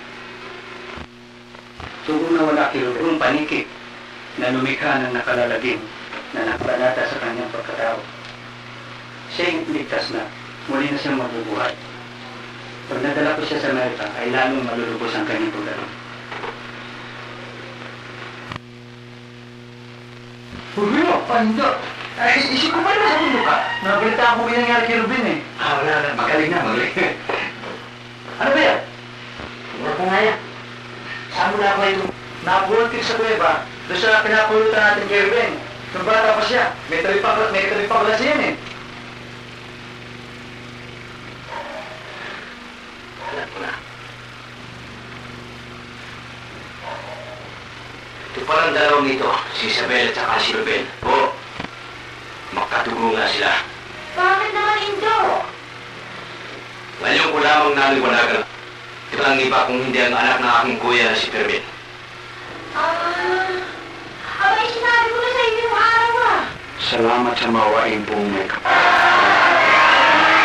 [SPEAKER 9] Tugong na wala kay Ruben ang panikip na lumikha ng nakalalagim na nakabanata sa kanyang pagkatao. Siya'y ligtas na, muli na siyang mabubuhay. Pag nadala ko siya sa Amerika, ay lalong malulubos ang kanyang pagdalo.
[SPEAKER 6] Rubio, pando. Ay, isip ko ba naman sa mundo ka? Nabalitaan ko may nangyari kay Ruben eh.
[SPEAKER 9] Ah, wala na. Magaling na, magaling.
[SPEAKER 6] Ano ba yan?
[SPEAKER 9] Wala pa nga yan. Saan mo na ako ito?
[SPEAKER 6] Nabultik sa kuweba. Doon sa pinapulutan natin kay Ruben. Nung bata pa siya, may talipang, may talipang klase yan eh.
[SPEAKER 9] Alam ko na.
[SPEAKER 8] Ito palang dalawang ito, si Isabel at saka si Ruben. Oo, magkatugo nga sila.
[SPEAKER 5] Bakit naman Indo?
[SPEAKER 8] Ngayon ko lamang naliwanagan. Ito lang iba kung hindi ang anak ng aking kuya na si Fermin.
[SPEAKER 5] Ah, abay sinabi ko na sa inyo yung araw ah.
[SPEAKER 4] Salamat sa mawaing buong may kapal.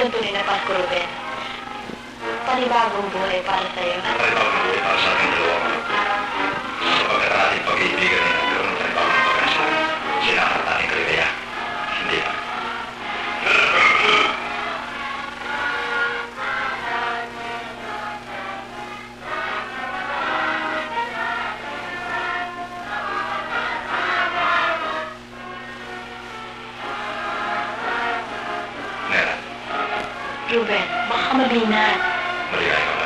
[SPEAKER 2] ang tunay na Pasko, Ruben. Panibagong buhay para sa'yo.
[SPEAKER 8] Panibagong buhay para sa ating dalawa, mga anak. Sapagkat ang ating pag-iibigan ay nagkaroon ng panibagong pagkakasal. Sinakat ating kaligaya. Hindi ba?
[SPEAKER 2] Ruben, baka malinat.
[SPEAKER 8] Maligaya ka.